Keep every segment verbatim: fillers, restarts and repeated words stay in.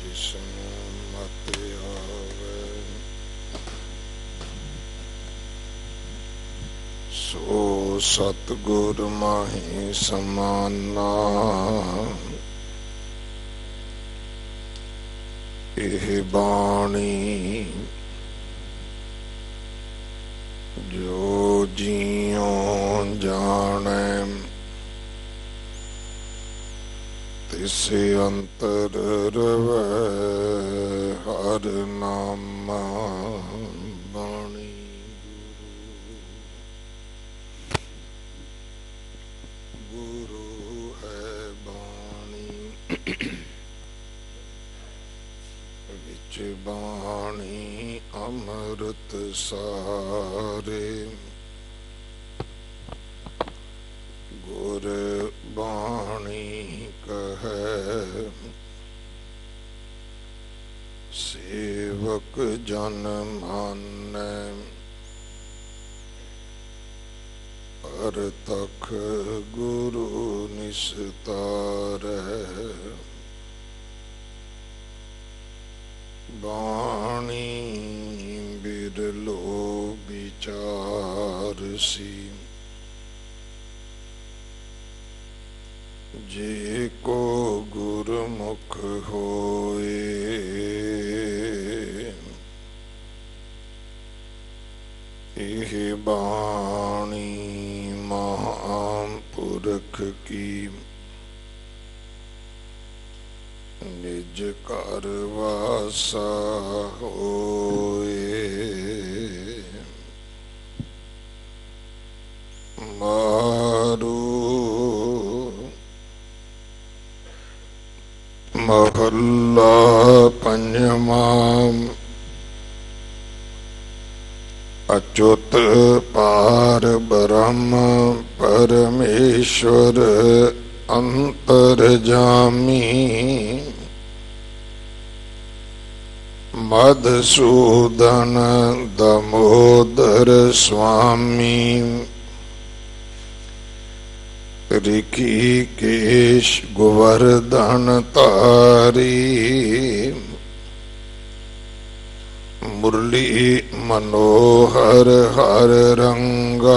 विष्णु मत आवे। सो सतगुर माही समाना, एह बाणी जो जियों जाने, तिसे अंतर रवै हर नामा बाणी। गुरु गुरु है बाणी, विच बाणी अमृत सारे। गुर बाणी कहे सेवक जन मानै, परतख गुरु निस्तारै। बाणी बिरलो विचारसी, जे को गुरमुख होए। एह बाणी महापुरख की, निज घर वासा होए। मारू महला पंजवा। अच्युत पार ब्रह्म परमेश्वर अंतर्जामी। मधुसूदन दामोदर स्वामी। ऋषिकेश गोवर्धन तारी। मुरली मनोहर हर रंगा।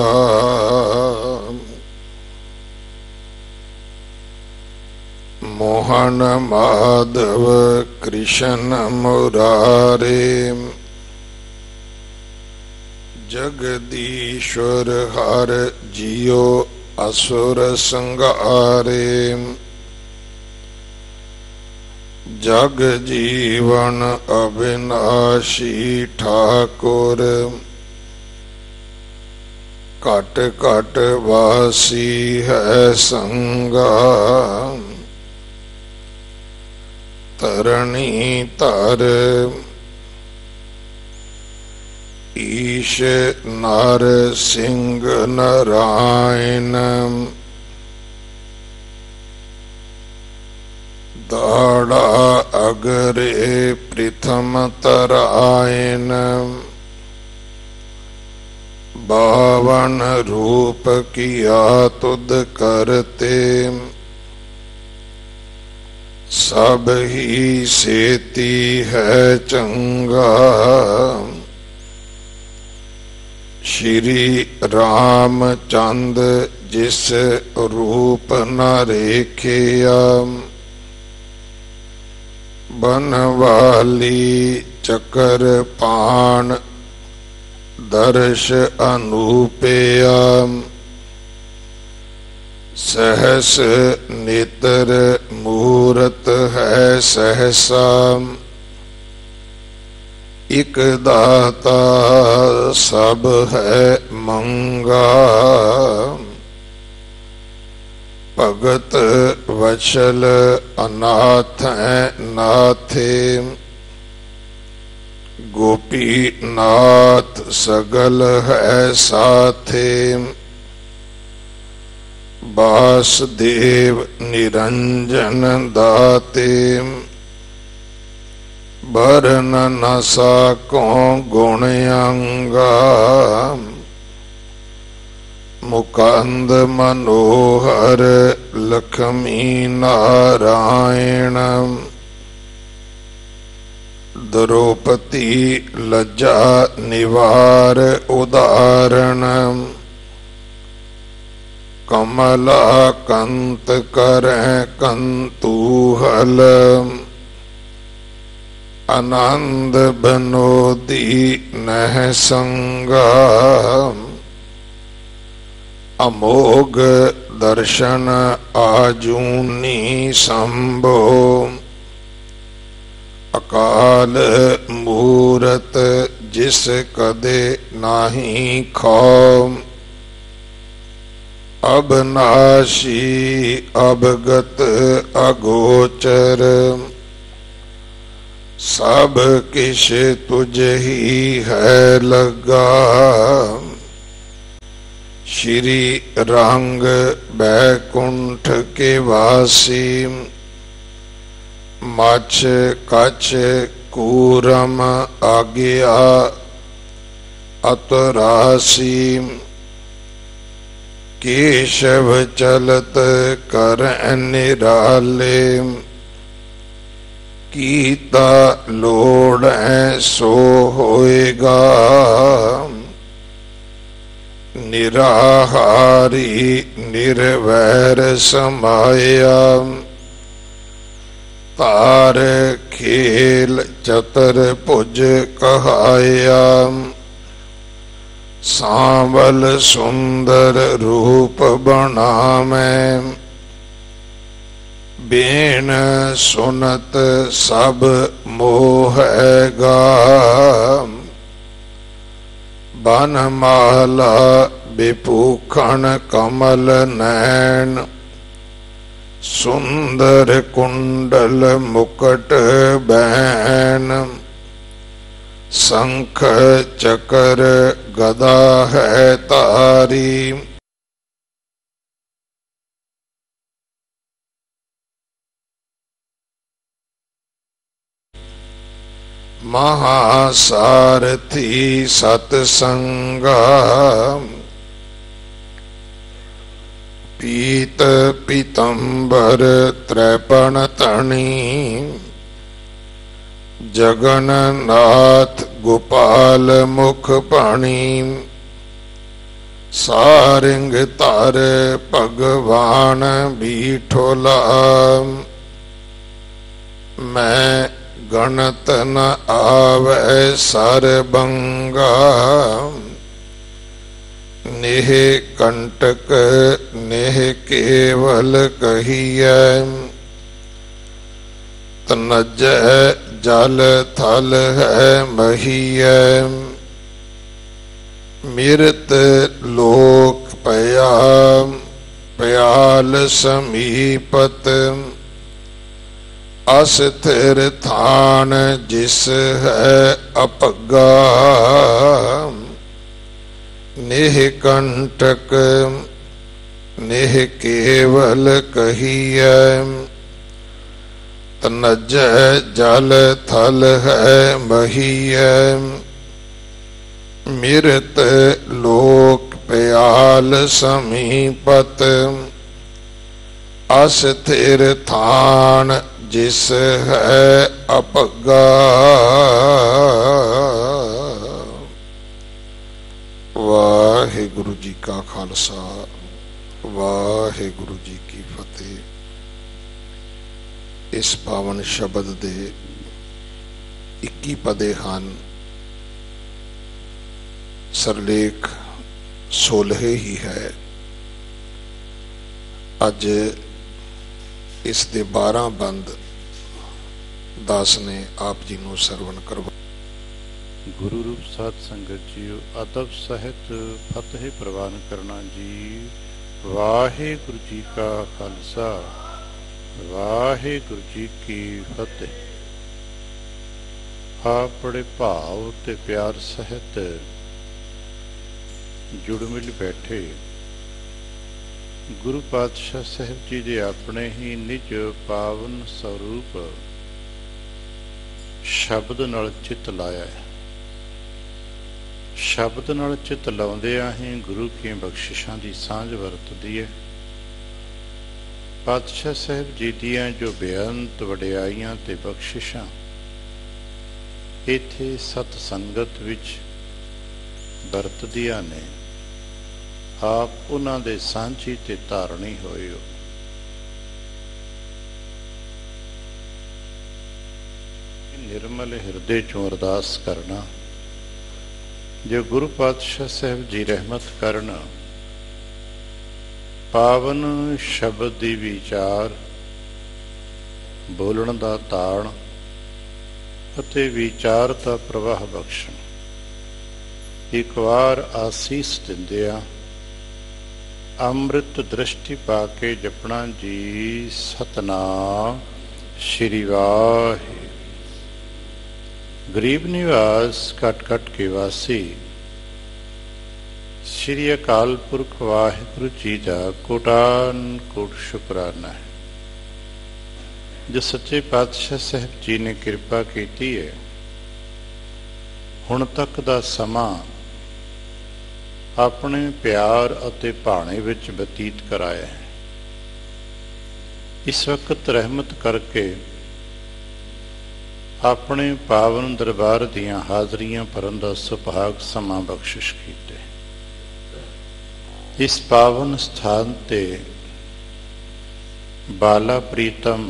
मोहन माधव कृष्ण मुरारे। जगदीश्वर हर जियो असुर संगारे। जग जीवन अविनाशी ठाकुर। कट कट वासी है संगा। तरणी तर ईश नर सिंह नारायण। दाड़ा अगरे प्रथम तरायन। बावन रूप किया तुद करते। सब ही सेती है चंगा। श्री रामचंद जिस रूप न रेखिया। बनवाली चकर पाण दर्श अनूपया। सहस नेत्र मूरत है सहसा। इक दाता सब है मंगा। भगत वचल अनाथ नाथे। गोपी नाथ सगल है साथे। वासुदेव निरंजन दाते। बरन न साको गुण अंगा। मुकुंद मनोहर लक्ष्मी नारायण। द्रौपदी लज्जा निवार उदाहरण कमला कंत करें कंतूहल आनंद बनोदी नह संगा अमोघ दर्शन आजूनी संभो अकाल मूरत जिस कदे नाही खौम अबनाशी अवगत अगोचर सब किश तुझ ही है लगा श्री रंग बैकुंठ के वासी मछ कछ कूरम आज्ञा अतरासी केशव चलत कर निराले कीता लोड़ सो होएगा निराहारी निर्वैर समाया तार खेल चतर भुज कहाया सांवल सुंदर रूप बनामै बेन सुनत सब मोहगा बनमाला विभूषण कमल नैन सुंदर कुंडल मुकुट बैन शंख चकर गदा है तारी महासारथी सतसंगा पीत पीतंबर त्रैपण तणी जगन्नाथ गोपाल मुख पाणी सारिंग तार भगवान बीठोला मैं गणत न आवे सरबंगा नेह कंटक नेह केवल कहिए तनज जल थल है महीए मिरत लोक पया पयाल समीपत अस्थिर थान जिस है अपगा नेह कंटक नेह केवल कहिए तनज जल थल है महीए मिरत लोक पयाल समीपत अस्थिर थान जिस है अपगा वाहिगुरु जी का खालसा वाहिगुरु जी की फतेह। इस पावन शब्द दे इक्की पदे हैं सरलेख सोलह ही है। अज इस दे बारह बंद दास ने आप जी को सरवण करवा। गुरु रूप साध संगत जीओ अदब सहित फतेह प्रवान करना जी। वाहिगुरु जी का खालसा वाहिगुरु जी की फतेह। आपड़े भाव ते प्यार सहित जुड़ मिल बैठे गुरु पातशाह साहब जी दे अपने ही निज पावन स्वरूप शब्द नाल चित लाया है। शब्द नाल चित लाउंदियां ही गुरु की बख्शिशां दी सांझ वरतदी है। पातशाह साहब जी दियां जो बेअंत वडियाइयां ते बख्शिशां ਇੱਥੇ ਸਤ ਸੰਗਤ ਵਿੱਚ ਵਰਤਦੀਆਂ ਨੇ, ਆਪ ਉਹਨਾਂ ਦੇ ਸਾਂਝੀ ਤੇ ਧਾਰਨੀ ਹੋਏ ਹੋ। ਨਿਰਮਲ ਹਿਰਦੇ ਚੋਂ ਅਰਦਾਸ ਕਰਨਾ, ਜੋ ਗੁਰੂ ਪਾਤਸ਼ਾਹ ਸਾਹਿਬ ਜੀ ਰਹਿਮਤ ਕਰਨ, ਪਾਵਨ ਸ਼ਬਦ ਦੀ ਵਿਚਾਰ, ਬੋਲਣ ਦਾ ਤਾਣ ਅਤੇ ਵਿਚਾਰ ਦਾ ਪ੍ਰਵਾਹ ਬਖਸ਼ਣ। ਇੱਕ ਵਾਰ ਆਸੀਸ ਦਿੰਦਿਆਂ ਅੰਮ੍ਰਿਤ ਦ੍ਰਿਸ਼ਟੀ ਪਾ ਕੇ ਜਪਣਾ ਜੀ ਸਤਨਾਮ ਸ਼੍ਰੀ ਵਾਹਿਗੁਰੂ। ਗਰੀਬ ਨਿਵਾਸ ਘਟ ਘਟ ਕੇ ਵਾਸੀ ਸ਼੍ਰੀ ਅਕਾਲ ਪੁਰਖ ਵਾਹਿਗੁਰੂ ਜੀ ਦਾ ਕੋਟਾਨ ਕੋਟ ਸ਼ੁਕਰਾਨਾ ਹੈ, ਜੋ ਸੱਚੇ ਪਾਤਸ਼ਾਹ ਸਾਹਿਬ ਜੀ ਨੇ ਕਿਰਪਾ ਕੀਤੀ ਹੈ। ਹੁਣ ਤੱਕ ਦਾ ਸਮਾਂ ਆਪਣੇ ਪਿਆਰ ਅਤੇ ਭਾਣੇ ਵਿੱਚ ਬਤੀਤ ਕਰਾਇਆ ਹੈ। ਇਸ ਵਕਤ ਰਹਿਮਤ ਕਰਕੇ ਆਪਣੇ ਪਾਵਨ ਦਰਬਾਰ ਦੀਆਂ ਹਾਜ਼ਰੀਆਂ ਭਰਨ ਦਾ ਸੁਭਾਗ ਸਮਾਂ ਬਖਸ਼ਿਸ਼ ਕੀਤੇ। ਇਸ ਪਾਵਨ ਸਥਾਨ ਤੇ ਬਾਲਾ ਪ੍ਰੀਤਮ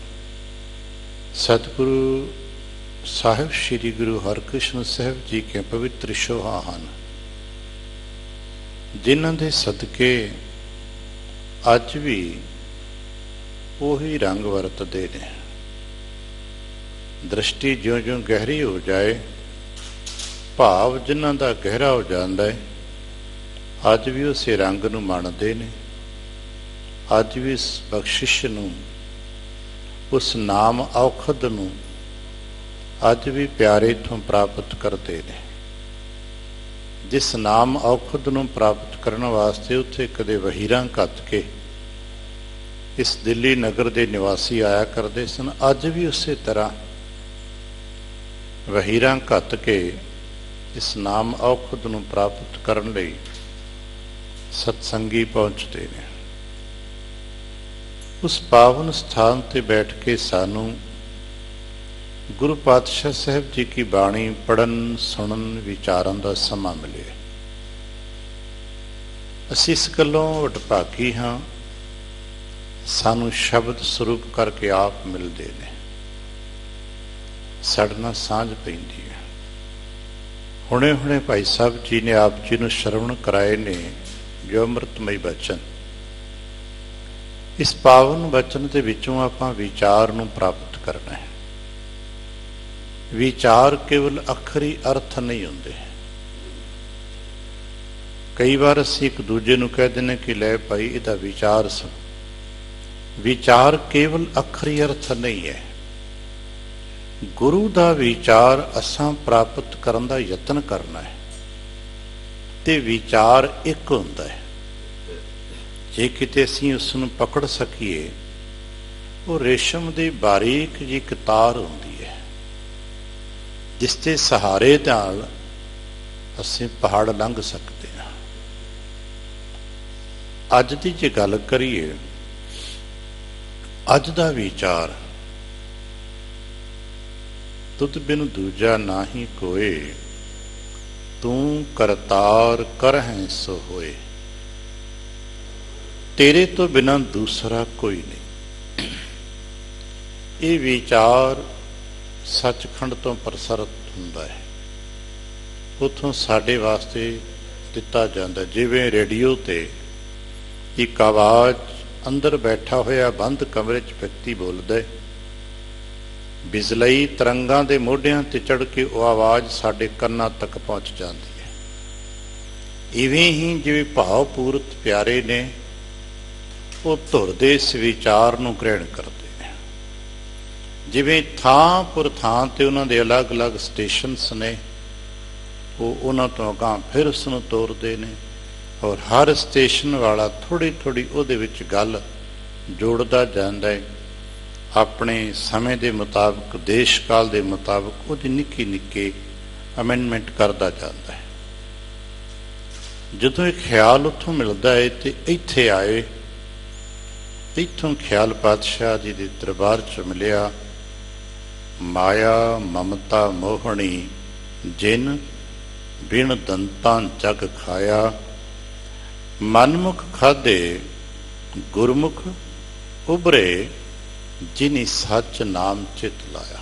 ਸਤਿਗੁਰੂ ਸਾਹਿਬ ਸ੍ਰੀ ਗੁਰੂ ਹਰਿਕ੍ਰਿਸ਼ਨ ਸਾਹਿਬ ਜੀ ਕੇ ਪਵਿੱਤਰ ਸ਼ੋਭਾ ਹਨ, ਜਿਨ੍ਹਾਂ ਦੇ ਸਦਕੇ ਅੱਜ ਵੀ ਉਹੀ ਰੰਗ ਵਰਤਦੇ ਨੇ। ਦ੍ਰਿਸ਼ਟੀ ਜਿਉਂ-ਜਿਉਂ ਗਹਿਰੀ ਹੋ ਜਾਏ, ਭਾਵ ਜਿਨ੍ਹਾਂ ਦਾ ਗਹਿਰਾ ਹੋ ਜਾਂਦਾ ਹੈ, ਅੱਜ ਵੀ ਉਸੇ ਰੰਗ ਨੂੰ ਮੰਨਦੇ ਨੇ। ਅੱਜ ਵੀ ਇਸ ਬਖਸ਼ਿਸ਼ ਨੂੰ, ਉਸ ਨਾਮ ਔਖਦ ਨੂੰ ਅੱਜ ਵੀ ਪਿਆਰੇ ਤੋਂ ਪ੍ਰਾਪਤ ਕਰਦੇ ਨੇ। ਜਿਸ ਨਾਮ ਔਖਦ ਨੂੰ ਪ੍ਰਾਪਤ ਕਰਨ ਵਾਸਤੇ ਉੱਥੇ ਕਦੇ ਵਹੀਰਾਂ ਘੱਤ ਕੇ ਇਸ ਦਿੱਲੀ ਨਗਰ ਦੇ ਨਿਵਾਸੀ ਆਇਆ ਕਰਦੇ ਸਨ, ਅੱਜ ਵੀ ਉਸੇ ਤਰ੍ਹਾਂ ਵਹੀਰਾਂ ਘੱਤ ਕੇ ਇਸ ਨਾਮ ਔਖਦ ਨੂੰ ਪ੍ਰਾਪਤ ਕਰਨ ਲਈ ਸਤਸੰਗੀ ਪਹੁੰਚਦੇ ਨੇ। ਉਸ ਪਾਵਨ ਸਥਾਨ ਤੇ ਬੈਠ ਕੇ ਸਾਨੂੰ ਗੁਰੂ ਪਾਤਸ਼ਾਹ ਸਾਹਿਬ ਜੀ ਕੀ ਬਾਣੀ ਪੜ੍ਹਨ, ਸੁਣਨ, ਵਿਚਾਰਨ ਦਾ ਸਮਾਂ ਮਿਲੇ। ਅਸੀਂ ਇਸ ਗੱਲੋਂ ਵਡਭਾਗੀ ਹਾਂ, ਸਾਨੂੰ ਸ਼ਬਦ ਸਰੂਪ ਕਰਕੇ ਆਪ ਮਿਲਦੇ ਨੇ, ਸਾਡੇ ਨਾਲ ਸਾਂਝ ਪੈਂਦੀ ਹੈ। ਹੁਣੇ ਹੁਣੇ ਭਾਈ ਸਾਹਿਬ ਜੀ ਨੇ ਆਪ ਜੀ ਨੂੰ ਸ਼ਰਵਣ ਕਰਾਏ ਨੇ ਜੋ ਅੰਮ੍ਰਿਤਮਈ ਬਚਨ। ਇਸ ਪਾਵਨ ਬਚਨ ਦੇ ਵਿੱਚੋਂ ਆਪਾਂ ਵਿਚਾਰ ਨੂੰ ਪ੍ਰਾਪਤ ਕਰਨਾ ਹੈ। ਵਿਚਾਰ ਕੇਵਲ ਅੱਖਰੀ ਅਰਥ ਨਹੀਂ ਹੁੰਦੇ। ਕਈ ਵਾਰ ਅਸੀਂ ਇੱਕ ਦੂਜੇ ਨੂੰ ਕਹਿ ਦਿੰਦੇ ਕਿ ਲੈ ਭਾਈ ਇਹਦਾ ਵਿਚਾਰ ਸੁਣ। ਵਿਚਾਰ ਕੇਵਲ ਅੱਖਰੀ ਅਰਥ ਨਹੀਂ ਹੈ। ਗੁਰੂ ਦਾ ਵਿਚਾਰ ਅਸਾਂ ਪ੍ਰਾਪਤ ਕਰਨ ਦਾ ਯਤਨ ਕਰਨਾ ਹੈ, ਤੇ ਵਿਚਾਰ ਇੱਕ ਹੁੰਦਾ ਹੈ। ਜੇ ਕਿਤੇ ਅਸੀਂ ਉਸ ਨੂੰ ਪਕੜ ਸਕੀਏ, ਉਹ ਰੇਸ਼ਮ ਦੀ ਬਾਰੀਕ ਜਿਹੀ ਇੱਕ ਤਾਰ ਹੁੰਦੀ ਹੈ, ਜਿਸ ਦੇ ਸਹਾਰੇ ਨਾਲ ਅਸੀਂ ਪਹਾੜ ਲੰਘ ਸਕਦੇ ਹਾਂ। ਅੱਜ ਦੀ ਜੇ ਗੱਲ ਕਰੀਏ, ਅੱਜ ਦਾ ਵਿਚਾਰ ਤੁਧ ਬਿਨ ਦੂਜਾ ਨਾਹੀ ਕੋਏ, ਤੂੰ ਕਰਤਾਰ ਕਰਹਿ ਸੋ ਹੋਏ। ਤੇਰੇ ਤੋਂ ਬਿਨਾਂ ਦੂਸਰਾ ਕੋਈ ਨਹੀਂ। ਇਹ ਵਿਚਾਰ ਸੱਚਖੰਡ ਤੋਂ ਪ੍ਰਸਰਤ ਹੁੰਦਾ ਹੈ, ਉੱਥੋਂ ਸਾਡੇ ਵਾਸਤੇ ਦਿੱਤਾ ਜਾਂਦਾ। ਜਿਵੇਂ ਰੇਡੀਓ ਤੇ ਇੱਕ ਆਵਾਜ਼ ਅੰਦਰ ਬੈਠਾ ਹੋਇਆ ਬੰਦ ਕਮਰੇ 'ਚ ਵਿਅਕਤੀ ਬੋਲਦਾ ਹੈ, ਬਿਜਲਈ ਤਰੰਗਾਂ ਦੇ ਮੋਢਿਆਂ ਤੇ ਚੜ੍ਹ ਕੇ ਉਹ ਆਵਾਜ਼ ਸਾਡੇ ਕੰਨਾਂ ਤੱਕ ਪਹੁੰਚ ਜਾਂਦੀ ਹੈ। ਇਵੇਂ ਹੀ ਜਿਵੇਂ ਭਾਵਪੂਰਤ ਪਿਆਰੇ ਨੇ, ਉਹ ਧੁਰ ਦੇ ਇਸ ਵਿਚਾਰ ਨੂੰ ਗ੍ਰਹਿਣ ਕਰਦੇ ਨੇ। ਜਿਵੇਂ ਥਾਂ ਪੁਰ ਥਾਂ ਤੇ ਉਹਨਾਂ ਦੇ ਅਲੱਗ-ਅਲੱਗ ਸਟੇਸ਼ਨਸ ਨੇ, ਉਹ ਉਹਨਾਂ ਤੋਂ ਅਗਾਂਹ ਫਿਰ ਉਸ ਨੂੰ ਤੋਰਦੇ ਨੇ, ਔਰ ਹਰ ਸਟੇਸ਼ਨ ਵਾਲਾ ਥੋੜ੍ਹੀ ਥੋੜ੍ਹੀ ਉਹਦੇ ਵਿੱਚ ਗੱਲ ਜੋੜਦਾ ਜਾਂਦਾ ਹੈ। ਆਪਣੇ ਸਮੇਂ ਦੇ ਮੁਤਾਬਕ, ਦੇਸ਼ ਕਾਲ ਦੇ ਮੁਤਾਬਕ ਉਹਦੀ ਨਿੱਕੀ ਨਿੱਕੀ ਅਮੈਂਡਮੈਂਟ ਕਰਦਾ ਜਾਂਦਾ ਹੈ। ਜਦੋਂ ਇਹ ਖਿਆਲ ਉੱਥੋਂ ਮਿਲਦਾ ਹੈ ਤੇ ਇੱਥੇ ਆਏ, ਇੱਥੋਂ ਖਿਆਲ ਪਾਤਸ਼ਾਹ ਜੀ ਦੇ ਦਰਬਾਰ 'ਚ ਮਿਲਿਆ। ਮਾਇਆ ਮਮਤਾ ਮੋਹਣੀ ਜਿਨ ਬਿਨ ਦੰਤਾਂ ਜਗ ਖਾਇਆ। ਮਨਮੁਖ ਖਾਧੇ ਗੁਰਮੁਖ ਉਭਰੇ ਜਿਨੀ ਸੱਚ ਨਾਮ ਚਿਤ ਲਾਇਆ।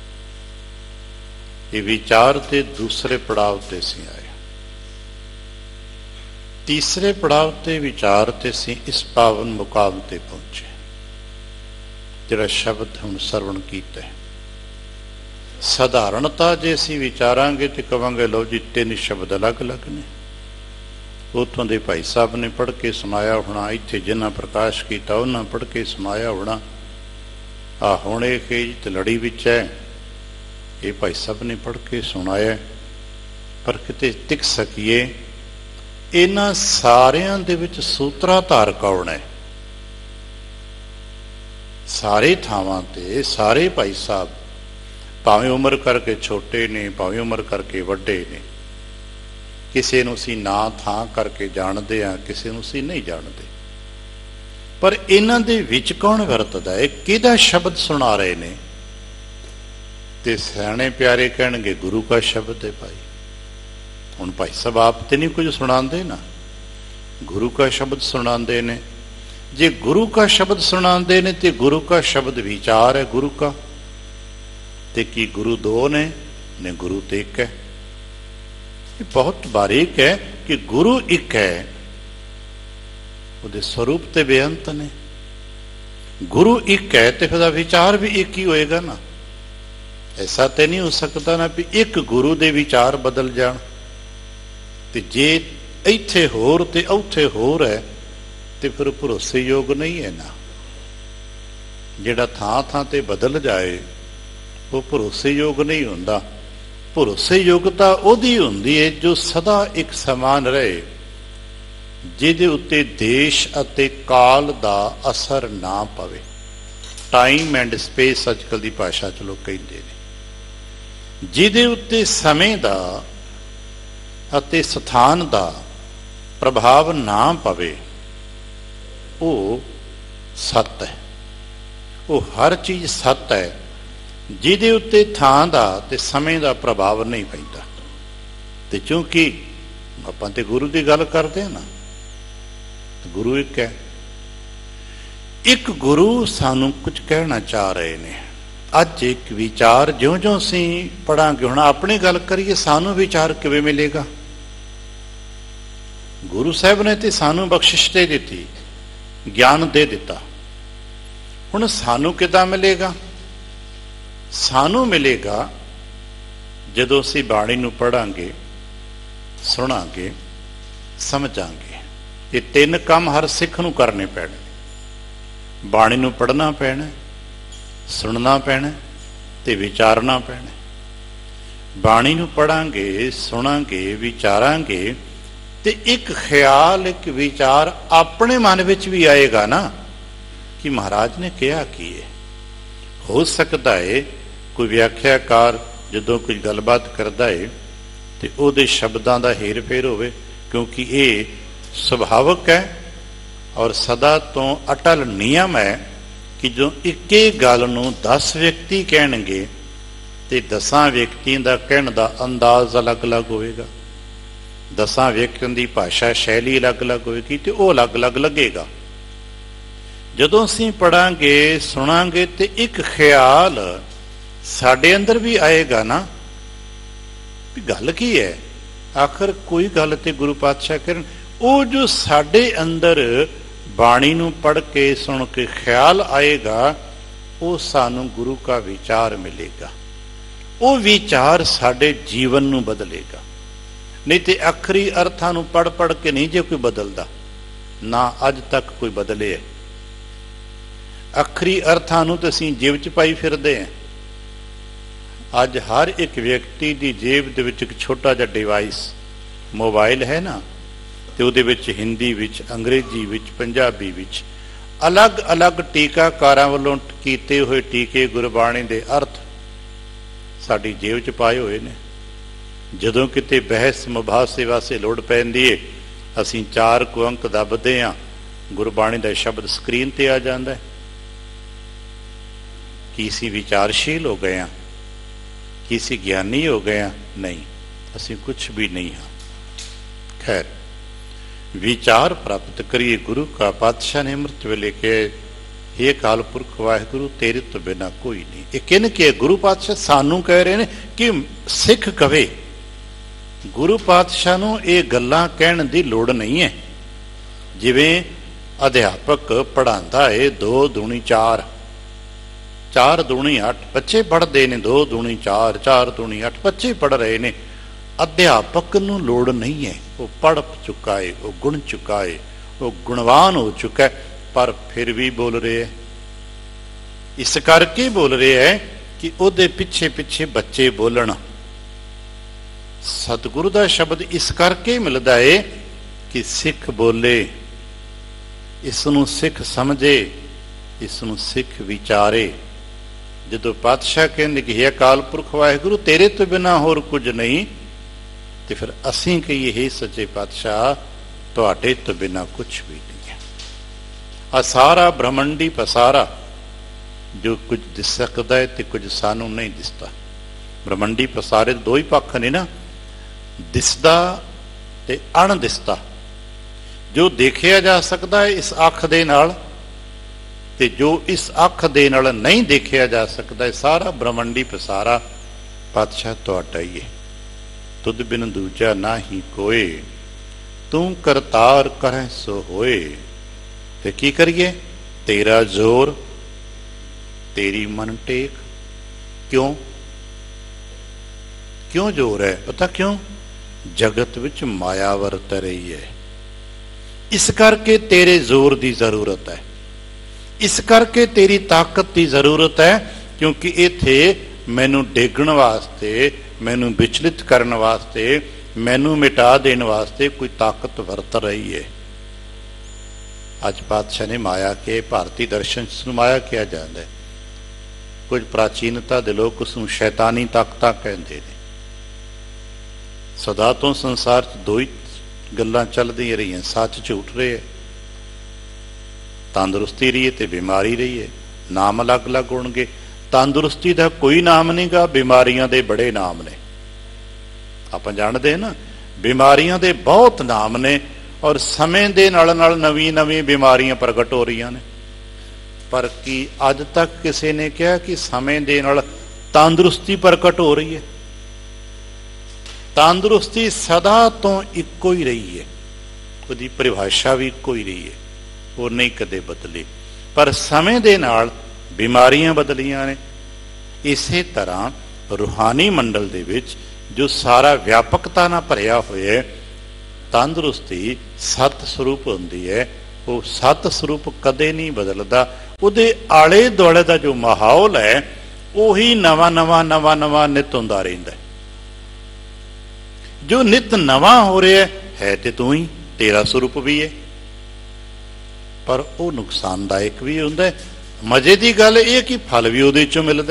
ਇਹ ਵਿਚਾਰ ਤੇ ਦੂਸਰੇ ਪੜਾਵ ਤੇ ਸੀ ਆਏ। ਤੀਸਰੇ ਪੜਾਵ ਤੇ ਵਿਚਾਰ ਤੇ ਸੀ ਇਸ ਪਾਵਨ ਮੁਕਾਮ ਤੇ ਪਹੁੰਚੇ ਜਿਹੜਾ ਸ਼ਬਦ ਹੁਣ ਸਰਵਣ ਕੀਤਾ ਹੈ। ਸਧਾਰਣਤਾ ਜੇ ਅਸੀਂ ਵਿਚਾਰਾਂਗੇ ਤੇ ਕਵਾਂਗੇ ਲਓ ਜੀ ਤਿੰਨ ਸ਼ਬਦ ਅਲੱਗ ਅਲੱਗ ਨੇ। ਉੱਥੋਂ ਦੇ ਭਾਈ ਸਾਹਿਬ ਨੇ ਪੜ੍ਹ ਕੇ ਸੁਣਾਇਆ ਹੋਣਾ, ਇੱਥੇ ਜਿਨ੍ਹਾਂ ਪ੍ਰਕਾਸ਼ ਕੀਤਾ ਉਹਨਾਂ ਪੜ੍ਹ ਕੇ ਸੁਣਾਇਆ ਹੋਣਾ। ਆ ਹੁਣ ਇਹ ਖੇਜ ਤੇ ਲੜੀ ਵਿੱਚ ਹੈ, ਇਹ ਭਾਈ ਸਾਹਿਬ ਨੇ ਪੜ੍ਹ ਕੇ ਸੁਣਾਇਆ। ਪਰ ਕਿਤੇ ਟਿਕ ਸਕੀਏ ਇਹਨਾਂ ਸਾਰਿਆਂ ਦੇ ਵਿੱਚ ਸੂਤਰਾਧਾਰ ਕੌਣ ਹੈ? ਸਾਰੇ ਥਾਵਾਂ ਤੇ ਸਾਰੇ ਭਾਈ ਸਾਹਿਬ ਭਾਵੇਂ ਉਮਰ ਕਰਕੇ ਛੋਟੇ ਨੇ, ਭਾਵੇਂ ਉਮਰ ਕਰਕੇ ਵੱਡੇ ਨੇ, ਕਿਸੇ ਨੂੰ ਅਸੀਂ ਨਾਂ ਥਾਂ ਕਰਕੇ ਜਾਣਦੇ ਹਾਂ, ਕਿਸੇ ਨੂੰ ਅਸੀਂ ਨਹੀਂ ਜਾਣਦੇ, ਪਰ ਇਹਨਾਂ ਦੇ ਵਿੱਚ ਕੌਣ ਵਰਤਦਾ ਹੈ? ਕਿਹਦਾ ਸ਼ਬਦ ਸੁਣਾ ਰਹੇ ਨੇ? ਤੇ ਸਿਆਣੇ ਪਿਆਰੇ ਕਹਿਣਗੇ ਗੁਰੂ ਕਾ ਸ਼ਬਦ ਹੈ ਭਾਈ। ਹੁਣ ਭਾਈ ਸਾਹਿਬ ਆਪ ਤੇ ਨਹੀਂ ਕੁਝ ਸੁਣਾਉਂਦੇ ਨਾ, ਗੁਰੂ ਕਾ ਸ਼ਬਦ ਸੁਣਾਉਂਦੇ ਨੇ। ਜੇ ਗੁਰੂ ਕਾ ਸ਼ਬਦ ਸੁਣਾਉਂਦੇ ਨੇ ਤੇ ਗੁਰੂ ਕਾ ਸ਼ਬਦ ਵਿਚਾਰ ਹੈ ਗੁਰੂ ਕਾ। ਤੇ ਕੀ ਗੁਰੂ ਦੋ ਨੇ? ਨੇ ਗੁਰੂ ਤੇ ਇੱਕ ਹੈ। ਇਹ ਬਹੁਤ ਬਾਰੀਕ ਹੈ ਕਿ ਗੁਰੂ ਇੱਕ ਹੈ, ਉਹਦੇ ਸਰੂਪ ਤੇ ਬੇਅੰਤ ਨੇ। ਗੁਰੂ ਇੱਕ ਹੈ ਤੇ ਫਿਰ ਵਿਚਾਰ ਵੀ ਇੱਕ ਹੀ ਹੋਏਗਾ ਨਾ। ਐਸਾ ਤੇ ਨਹੀਂ ਹੋ ਸਕਦਾ ਨਾ ਵੀ ਇੱਕ ਗੁਰੂ ਦੇ ਵਿਚਾਰ ਬਦਲ ਜਾਣ। ਤੇ ਜੇ ਇੱਥੇ ਹੋਰ ਤੇ ਉੱਥੇ ਹੋਰ ਹੈ ਤੇ ਫਿਰ ਭਰੋਸੇਯੋਗ ਨਹੀਂ ਹੈ ਨਾ। ਜਿਹੜਾ ਥਾਂ ਥਾਂ ਤੇ ਬਦਲ ਜਾਏ ਉਹ ਭਰੋਸੇਯੋਗ ਨਹੀਂ ਹੁੰਦਾ। ਭਰੋਸੇਯੋਗਤਾ ਉਹਦੀ ਹੁੰਦੀ ਹੈ ਜੋ ਸਦਾ ਇੱਕ ਸਮਾਨ ਰਹੇ, ਜਿਹਦੇ ਉੱਤੇ ਦੇਸ਼ ਅਤੇ ਕਾਲ ਦਾ ਅਸਰ ਨਾ ਪਵੇ। ਟਾਈਮ ਐਂਡ ਸਪੇਸ ਅੱਜ ਕੱਲ੍ਹ ਦੀ ਭਾਸ਼ਾ ਚ ਲੋਕ ਕਹਿੰਦੇ ਨੇ। ਜਿਹਦੇ ਉੱਤੇ ਸਮੇਂ ਦਾ ਅਤੇ ਸਥਾਨ ਦਾ ਪ੍ਰਭਾਵ ਨਾ ਪਵੇ ਉਹ ਸੱਤ ਹੈ। ਉਹ ਹਰ ਚੀਜ਼ ਸੱਤ ਹੈ ਜਿਹਦੇ ਉੱਤੇ ਥਾਂ ਦਾ ਤੇ ਸਮੇਂ ਦਾ ਪ੍ਰਭਾਵ ਨਹੀਂ ਪੈਂਦਾ। ਤੇ ਕਿਉਂਕਿ ਆਪਾਂ ਤੇ ਗੁਰੂ ਦੀ ਗੱਲ ਕਰਦੇ ਹਾਂ ਨਾ, ਗੁਰੂ ਇੱਕ ਹੈ। ਇੱਕ ਗੁਰੂ ਸਾਨੂੰ ਕੁਝ ਕਹਿਣਾ ਚਾਹ ਰਹੇ ਨੇ। ਅੱਜ ਇੱਕ ਵਿਚਾਰ ਜਿਉਂ ਜਿਉਂ ਅਸੀਂ ਪੜਾਂਗੇ, ਹੁਣ ਆਪਣੀ ਗੱਲ ਕਰੀਏ, ਸਾਨੂੰ ਵਿਚਾਰ ਕਿਵੇਂ ਮਿਲੇਗਾ? ਗੁਰੂ ਸਾਹਿਬ ਨੇ ਤੇ ਸਾਨੂੰ ਬਖਸ਼ਿਸ਼ ਦੇ ਦਿੱਤੀ, ਗਿਆਨ ਦੇ ਦਿੱਤਾ। ਹੁਣ ਸਾਨੂੰ ਕਿੱਦਾਂ ਮਿਲੇਗਾ? ਸਾਨੂੰ ਮਿਲੇਗਾ ਜਦੋਂ ਅਸੀਂ ਬਾਣੀ ਨੂੰ ਪੜਾਂਗੇ, ਸੁਣਾਂਗੇ, ਸਮਝਾਂਗੇ। ਇਹ ਤਿੰਨ ਕੰਮ ਹਰ ਸਿੱਖ ਨੂੰ ਕਰਨੇ ਪੈਣੇ। ਬਾਣੀ ਨੂੰ ਪੜ੍ਹਨਾ ਪੈਣਾ, ਸੁਣਨਾ ਪੈਣਾ ਤੇ ਵਿਚਾਰਨਾ ਪੈਣਾ। ਬਾਣੀ ਨੂੰ ਪੜਾਂਗੇ, ਸੁਣਾਂਗੇ, ਵਿਚਾਰਾਂਗੇ ਤੇ ਇੱਕ ਖਿਆਲ, ਇੱਕ ਵਿਚਾਰ ਆਪਣੇ ਮਨ ਵਿੱਚ ਵੀ ਆਏਗਾ ਨਾ ਕਿ ਮਹਾਰਾਜ ਨੇ ਕਿਹਾ ਕੀ ਹੈ। ਹੋ ਸਕਦਾ ਹੈ ਕੋਈ ਵਿਆਖਿਆਕਾਰ ਜਦੋਂ ਕੋਈ ਗੱਲਬਾਤ ਕਰਦਾ ਹੈ ਤੇ ਉਹਦੇ ਸ਼ਬਦਾਂ ਦਾ ਹੇਰ ਫੇਰ ਹੋਵੇ, ਕਿਉਂਕਿ ਇਹ ਸੁਭਾਵਕ ਹੈ ਔਰ ਸਦਾ ਤੋਂ ਅਟਲ ਨਿਯਮ ਹੈ ਕਿ ਜੋ ਇੱਕੇ ਗੱਲ ਨੂੰ ਦਸ ਵਿਅਕਤੀ ਕਹਿਣਗੇ ਤੇ ਦਸਾਂ ਵਿਅਕਤੀਆਂ ਦਾ ਕਹਿਣ ਦਾ ਅੰਦਾਜ਼ ਅਲੱਗ-ਅਲੱਗ ਹੋਵੇਗਾ। ਦਸਾਂ ਵਿਅਕਤੀਆਂ ਦੀ ਭਾਸ਼ਾ ਸ਼ੈਲੀ ਅਲੱਗ-ਅਲੱਗ ਹੋਵੇਗੀ ਤੇ ਉਹ ਅਲੱਗ-ਅਲੱਗ ਲੱਗੇਗਾ। ਜਦੋਂ ਅਸੀਂ ਪੜਾਂਗੇ, ਸੁਣਾਂਗੇ ਤੇ ਇੱਕ ਖਿਆਲ ਸਾਡੇ ਅੰਦਰ ਵੀ ਆਏਗਾ ਨਾ ਵੀ ਗੱਲ ਕੀ ਹੈ। ਆਖਰ ਕੋਈ ਗੱਲ ਤੇ ਗੁਰੂ ਪਾਤਸ਼ਾਹ ਕਰਨ, ਉਹ ਜੋ ਸਾਡੇ ਅੰਦਰ ਬਾਣੀ ਨੂੰ ਪੜ੍ਹ ਕੇ ਸੁਣ ਕੇ ਖਿਆਲ ਆਏਗਾ ਉਹ ਸਾਨੂੰ ਗੁਰੂ ਕਾ ਵਿਚਾਰ ਮਿਲੇਗਾ। ਉਹ ਵਿਚਾਰ ਸਾਡੇ ਜੀਵਨ ਨੂੰ ਬਦਲੇਗਾ। ਨਹੀਂ ਤੇ ਅਖਰੀ ਅਰਥਾਂ ਨੂੰ ਪੜ੍ਹ ਪੜ੍ਹ ਕੇ ਨਹੀਂ ਜੇ ਕੋਈ ਬਦਲਦਾ, ਨਾ ਅੱਜ ਤੱਕ ਕੋਈ ਬਦਲੇ ਹੈ। ਅਖਰੀ ਅਰਥਾਂ ਨੂੰ ਤਾਂ ਅਸੀਂ ਜੇਬ 'ਚ ਪਾਈ ਫਿਰਦੇ ਹਾਂ। ਅੱਜ ਹਰ ਇੱਕ ਵਿਅਕਤੀ ਦੀ ਜੇਬ ਦੇ ਵਿੱਚ ਇੱਕ ਛੋਟਾ ਜਿਹਾ ਡਿਵਾਈਸ ਮੋਬਾਈਲ ਹੈ ਨਾ, ਤੇ ਉਹਦੇ ਵਿੱਚ ਹਿੰਦੀ ਵਿੱਚ, ਅੰਗਰੇਜ਼ੀ ਵਿੱਚ, ਪੰਜਾਬੀ ਵਿੱਚ ਅਲੱਗ-ਅਲੱਗ ਟੀਕਾਕਾਰਾਂ ਵੱਲੋਂ ਕੀਤੇ ਹੋਏ ਟੀਕੇ ਗੁਰਬਾਣੀ ਦੇ ਅਰਥ ਸਾਡੀ ਜੇਬ 'ਚ ਪਾਏ ਹੋਏ ਨੇ। ਜਦੋਂ ਕਿਤੇ ਬਹਿਸ ਮੁਬਾਹਸੇ ਵਾਸਤੇ ਲੋੜ ਪੈਂਦੀ ਹੈ, ਅਸੀਂ ਚਾਰ ਕੁ ਅੰਕ ਦੱਬਦੇ ਹਾਂ, ਗੁਰਬਾਣੀ ਦਾ ਸ਼ਬਦ ਸਕਰੀਨ ਤੇ ਆ ਜਾਂਦਾ ਹੈ। ਕੀ ਅਸੀਂ ਵਿਚਾਰਸ਼ੀਲ ਹੋ ਗਏ ਹਾਂ? ਕਿ ਅਸੀਂ ਗਿਆਨੀ ਹੋ ਗਏ ਹਾਂ? ਨਹੀਂ, ਅਸੀਂ ਕੁਛ ਵੀ ਨਹੀਂ ਹਾਂ। ਖੈਰ, ਵਿਚਾਰ ਪ੍ਰਾਪਤ ਕਰੀਏ ਗੁਰੂ ਕਾ। ਪਾਤਸ਼ਾਹ ਨੇ ਅੰਮ੍ਰਿਤ ਵੇਲੇ ਕਿਹਾ, ਇਹ ਅਕਾਲ ਪੁਰਖ ਵਾਹਿਗੁਰੂ ਤੇਰੇ ਤੋਂ ਬਿਨਾਂ ਕੋਈ ਨਹੀਂ। ਇਹ ਕਿਹਨ ਕਿ ਗੁਰੂ ਪਾਤਸ਼ਾਹ ਸਾਨੂੰ ਕਹਿ ਰਹੇ ਨੇ ਕਿ ਸਿੱਖ ਕਵੇ। ਗੁਰੂ ਪਾਤਸ਼ਾਹ ਨੂੰ ਇਹ ਗੱਲਾਂ ਕਹਿਣ ਦੀ ਲੋੜ ਨਹੀਂ ਹੈ। ਜਿਵੇਂ ਅਧਿਆਪਕ ਪੜ੍ਹਾਉਂਦਾ ਹੈ, ਦੋ ਦੂਣੀ ਚਾਰ, ਚਾਰ ਦੂਣੀ ਅੱਠ, ਬੱਚੇ ਪੜ੍ਹਦੇ ਨੇ, ਦੋ ਦੂਣੀ ਚਾਰ, ਚਾਰ ਦੂਣੀ ਅੱਠ, ਬੱਚੇ ਪੜ੍ਹ ਰਹੇ ਨੇ। ਅਧਿਆਪਕ ਨੂੰ ਲੋੜ ਨਹੀਂ ਹੈ, ਉਹ ਪੜ੍ਹ ਚੁੱਕਾ ਹੈ, ਉਹ ਗੁਣ ਚੁੱਕਾ ਹੈ, ਉਹ ਗੁਣਵਾਨ ਹੋ ਚੁੱਕਾ ਹੈ, ਪਰ ਫਿਰ ਵੀ ਬੋਲ ਰਿਹਾ ਹੈ। ਇਸ ਕਰਕੇ ਬੋਲ ਰਿਹਾ ਹੈ ਕਿ ਉਹਦੇ ਪਿੱਛੇ ਪਿੱਛੇ ਬੱਚੇ ਬੋਲਣ। ਸਤਿਗੁਰੂ ਦਾ ਸ਼ਬਦ ਇਸ ਕਰਕੇ ਮਿਲਦਾ ਹੈ ਕਿ ਸਿੱਖ ਬੋਲੇ, ਇਸ ਨੂੰ ਸਿੱਖ ਸਮਝੇ, ਇਸ ਨੂੰ ਸਿੱਖ ਵਿਚਾਰੇ। ਜਦੋਂ ਪਾਤਸ਼ਾਹ ਕਹਿੰਦੇ ਕਿ ਇਹ ਅਕਾਲ ਪੁਰਖ ਵਾਹਿਗੁਰੂ ਤੇਰੇ ਤੋਂ ਬਿਨਾਂ ਹੋਰ ਕੁਝ ਨਹੀਂ, ਤੇ ਫਿਰ ਅਸੀਂ ਕਹੀਏ, ਹੇ ਸੱਚੇ ਪਾਤਸ਼ਾਹ ਤੁਹਾਡੇ ਤੋਂ ਬਿਨਾਂ ਕੁਛ ਵੀ ਨਹੀਂ ਹੈ। ਆ ਸਾਰਾ ਬ੍ਰਹਮੰਡੀ ਪਸਾਰਾ ਜੋ ਕੁਝ ਦਿਸ ਸਕਦਾ ਹੈ ਤੇ ਕੁਝ ਸਾਨੂੰ ਨਹੀਂ ਦਿਸਦਾ। ਬ੍ਰਹਮੰਡੀ ਪਸਾਰੇ ਦੋ ਹੀ ਪੱਖ ਨੇ ਨਾ, ਦਿਸਦਾ ਤੇ ਅਣਦਿਸਦਾ। ਜੋ ਦੇਖਿਆ ਜਾ ਸਕਦਾ ਹੈ ਇਸ ਅੱਖ ਦੇ ਨਾਲ, ਤੇ ਜੋ ਇਸ ਅੱਖ ਦੇ ਨਾਲ ਨਹੀਂ ਦੇਖਿਆ ਜਾ ਸਕਦਾ, ਸਾਰਾ ਬ੍ਰਹਮੰਡੀ ਪਸਾਰਾ ਪਾਤਸ਼ਾਹ ਤੁਹਾਡਾ ਹੀ ਹੈ। ਤੁਧ ਬਿਨ ਦੂਜਾ ਨਾਹੀ ਕੋਏ, ਤੂੰ ਕਰਤਾਰ ਕਰਹਿ ਸੋ ਹੋਏ। ਤੇ ਕੀ ਕਰੀਏ? ਤੇਰਾ ਜ਼ੋਰ, ਤੇਰੀ ਮਨ ਟੇਕ। ਕਿਉਂ ਕਿਉਂ ਜ਼ੋਰ ਹੈ? ਪਤਾ ਕਿਉਂ? ਜਗਤ ਵਿੱਚ ਮਾਇਆ ਵਰਤ ਰਹੀ ਹੈ, ਇਸ ਕਰਕੇ ਤੇਰੇ ਜ਼ੋਰ ਦੀ ਜ਼ਰੂਰਤ ਹੈ, ਇਸ ਕਰਕੇ ਤੇਰੀ ਤਾਕਤ ਦੀ ਜ਼ਰੂਰਤ ਹੈ। ਕਿਉਂਕਿ ਇੱਥੇ ਮੈਨੂੰ ਡੇਗਣ ਵਾਸਤੇ, ਮੈਨੂੰ ਵਿਚਲਿਤ ਕਰਨ ਵਾਸਤੇ, ਮੈਨੂੰ ਮਿਟਾ ਦੇਣ ਵਾਸਤੇ ਕੋਈ ਤਾਕਤ ਵਰਤ ਰਹੀ ਹੈ। ਅੱਜ ਪਾਤਸ਼ਾਹ ਨੇ ਮਾਇਆ ਕੇ, ਭਾਰਤੀ ਦਰਸ਼ਨ ਚ ਮਾਇਆ ਕਿਹਾ ਜਾਂਦਾ ਹੈ। ਕੁਝ ਪ੍ਰਾਚੀਨਤਾ ਦੇ ਲੋਕ ਉਸ ਨੂੰ ਸ਼ੈਤਾਨੀ ਤਾਕਤਾਂ ਕਹਿੰਦੇ ਨੇ। ਸਦਾ ਤੋਂ ਸੰਸਾਰ ਚ ਦੋ ਹੀ ਗੱਲਾਂ ਚੱਲਦੀਆਂ ਰਹੀਆਂ, ਸੱਚ ਝੂਠ ਰਹੇ, ਤੰਦਰੁਸਤੀ ਰਹੀ ਹੈ ਤੇ ਬਿਮਾਰੀ ਰਹੀ ਹੈ। ਨਾਮ ਅਲੱਗ ਅਲੱਗ ਹੋਣਗੇ। ਤੰਦਰੁਸਤੀ ਦਾ ਕੋਈ ਨਾਮ ਨਹੀਂ ਗਾ, ਬਿਮਾਰੀਆਂ ਦੇ ਬੜੇ ਨਾਮ ਨੇ। ਆਪਾਂ ਜਾਣਦੇ ਹਾਂ ਨਾ, ਬਿਮਾਰੀਆਂ ਦੇ ਬਹੁਤ ਨਾਮ ਨੇ, ਔਰ ਸਮੇਂ ਦੇ ਨਾਲ ਨਾਲ ਨਵੀਂ ਨਵੀਂ ਬਿਮਾਰੀਆਂ ਪ੍ਰਗਟ ਹੋ ਰਹੀਆਂ ਨੇ। ਪਰ ਕੀ ਅੱਜ ਤੱਕ ਕਿਸੇ ਨੇ ਕਿਹਾ ਕਿ ਸਮੇਂ ਦੇ ਨਾਲ ਤੰਦਰੁਸਤੀ ਪ੍ਰਗਟ ਹੋ ਰਹੀ ਹੈ? ਤੰਦਰੁਸਤੀ ਸਦਾ ਤੋਂ ਇੱਕੋ ਹੀ ਰਹੀ ਹੈ, ਉਹਦੀ ਪਰਿਭਾਸ਼ਾ ਵੀ ਇੱਕੋ ਹੀ ਰਹੀ ਹੈ, ਉਹ ਨਹੀਂ ਕਦੇ ਬਦਲੀ। ਪਰ ਸਮੇਂ ਦੇ ਨਾਲ ਬਿਮਾਰੀਆਂ ਬਦਲੀਆਂ ਨੇ। ਇਸੇ ਤਰ੍ਹਾਂ ਰੂਹਾਨੀ ਮੰਡਲ ਦੇ ਵਿੱਚ ਜੋ ਸਾਰਾ ਵਿਆਪਕਤਾ ਨਾਲ ਭਰਿਆ ਹੋਇਆ ਹੈ, ਤੰਦਰੁਸਤੀ ਸਤ ਸਰੂਪ ਹੁੰਦੀ ਹੈ। ਉਹ ਸਤ ਸਰੂਪ ਕਦੇ ਨਹੀਂ ਬਦਲਦਾ। ਉਹਦੇ ਆਲੇ ਦੁਆਲੇ ਦਾ ਜੋ ਮਾਹੌਲ ਹੈ, ਉਹੀ ਨਵਾਂ ਨਵਾਂ ਨਵਾਂ ਨਵਾਂ ਨਿਤ ਹੁੰਦਾ ਰਹਿੰਦਾ। ਜੋ ਨਿਤ ਨਵਾਂ ਹੋ ਰਿਹਾ ਹੈ ਤੇ ਤੂੰ ਹੀ, ਤੇਰਾ ਸਰੂਪ ਵੀ ਹੈ, ਪਰ ਉਹ ਨੁਕਸਾਨਦਾਇਕ ਵੀ ਹੁੰਦਾ। ਮਜ਼ੇ ਦੀ ਗੱਲ ਇਹ ਕਿ ਫਲ ਵੀ ਉਹਦੇ ਚੋਂ ਮਿਲਦਾ।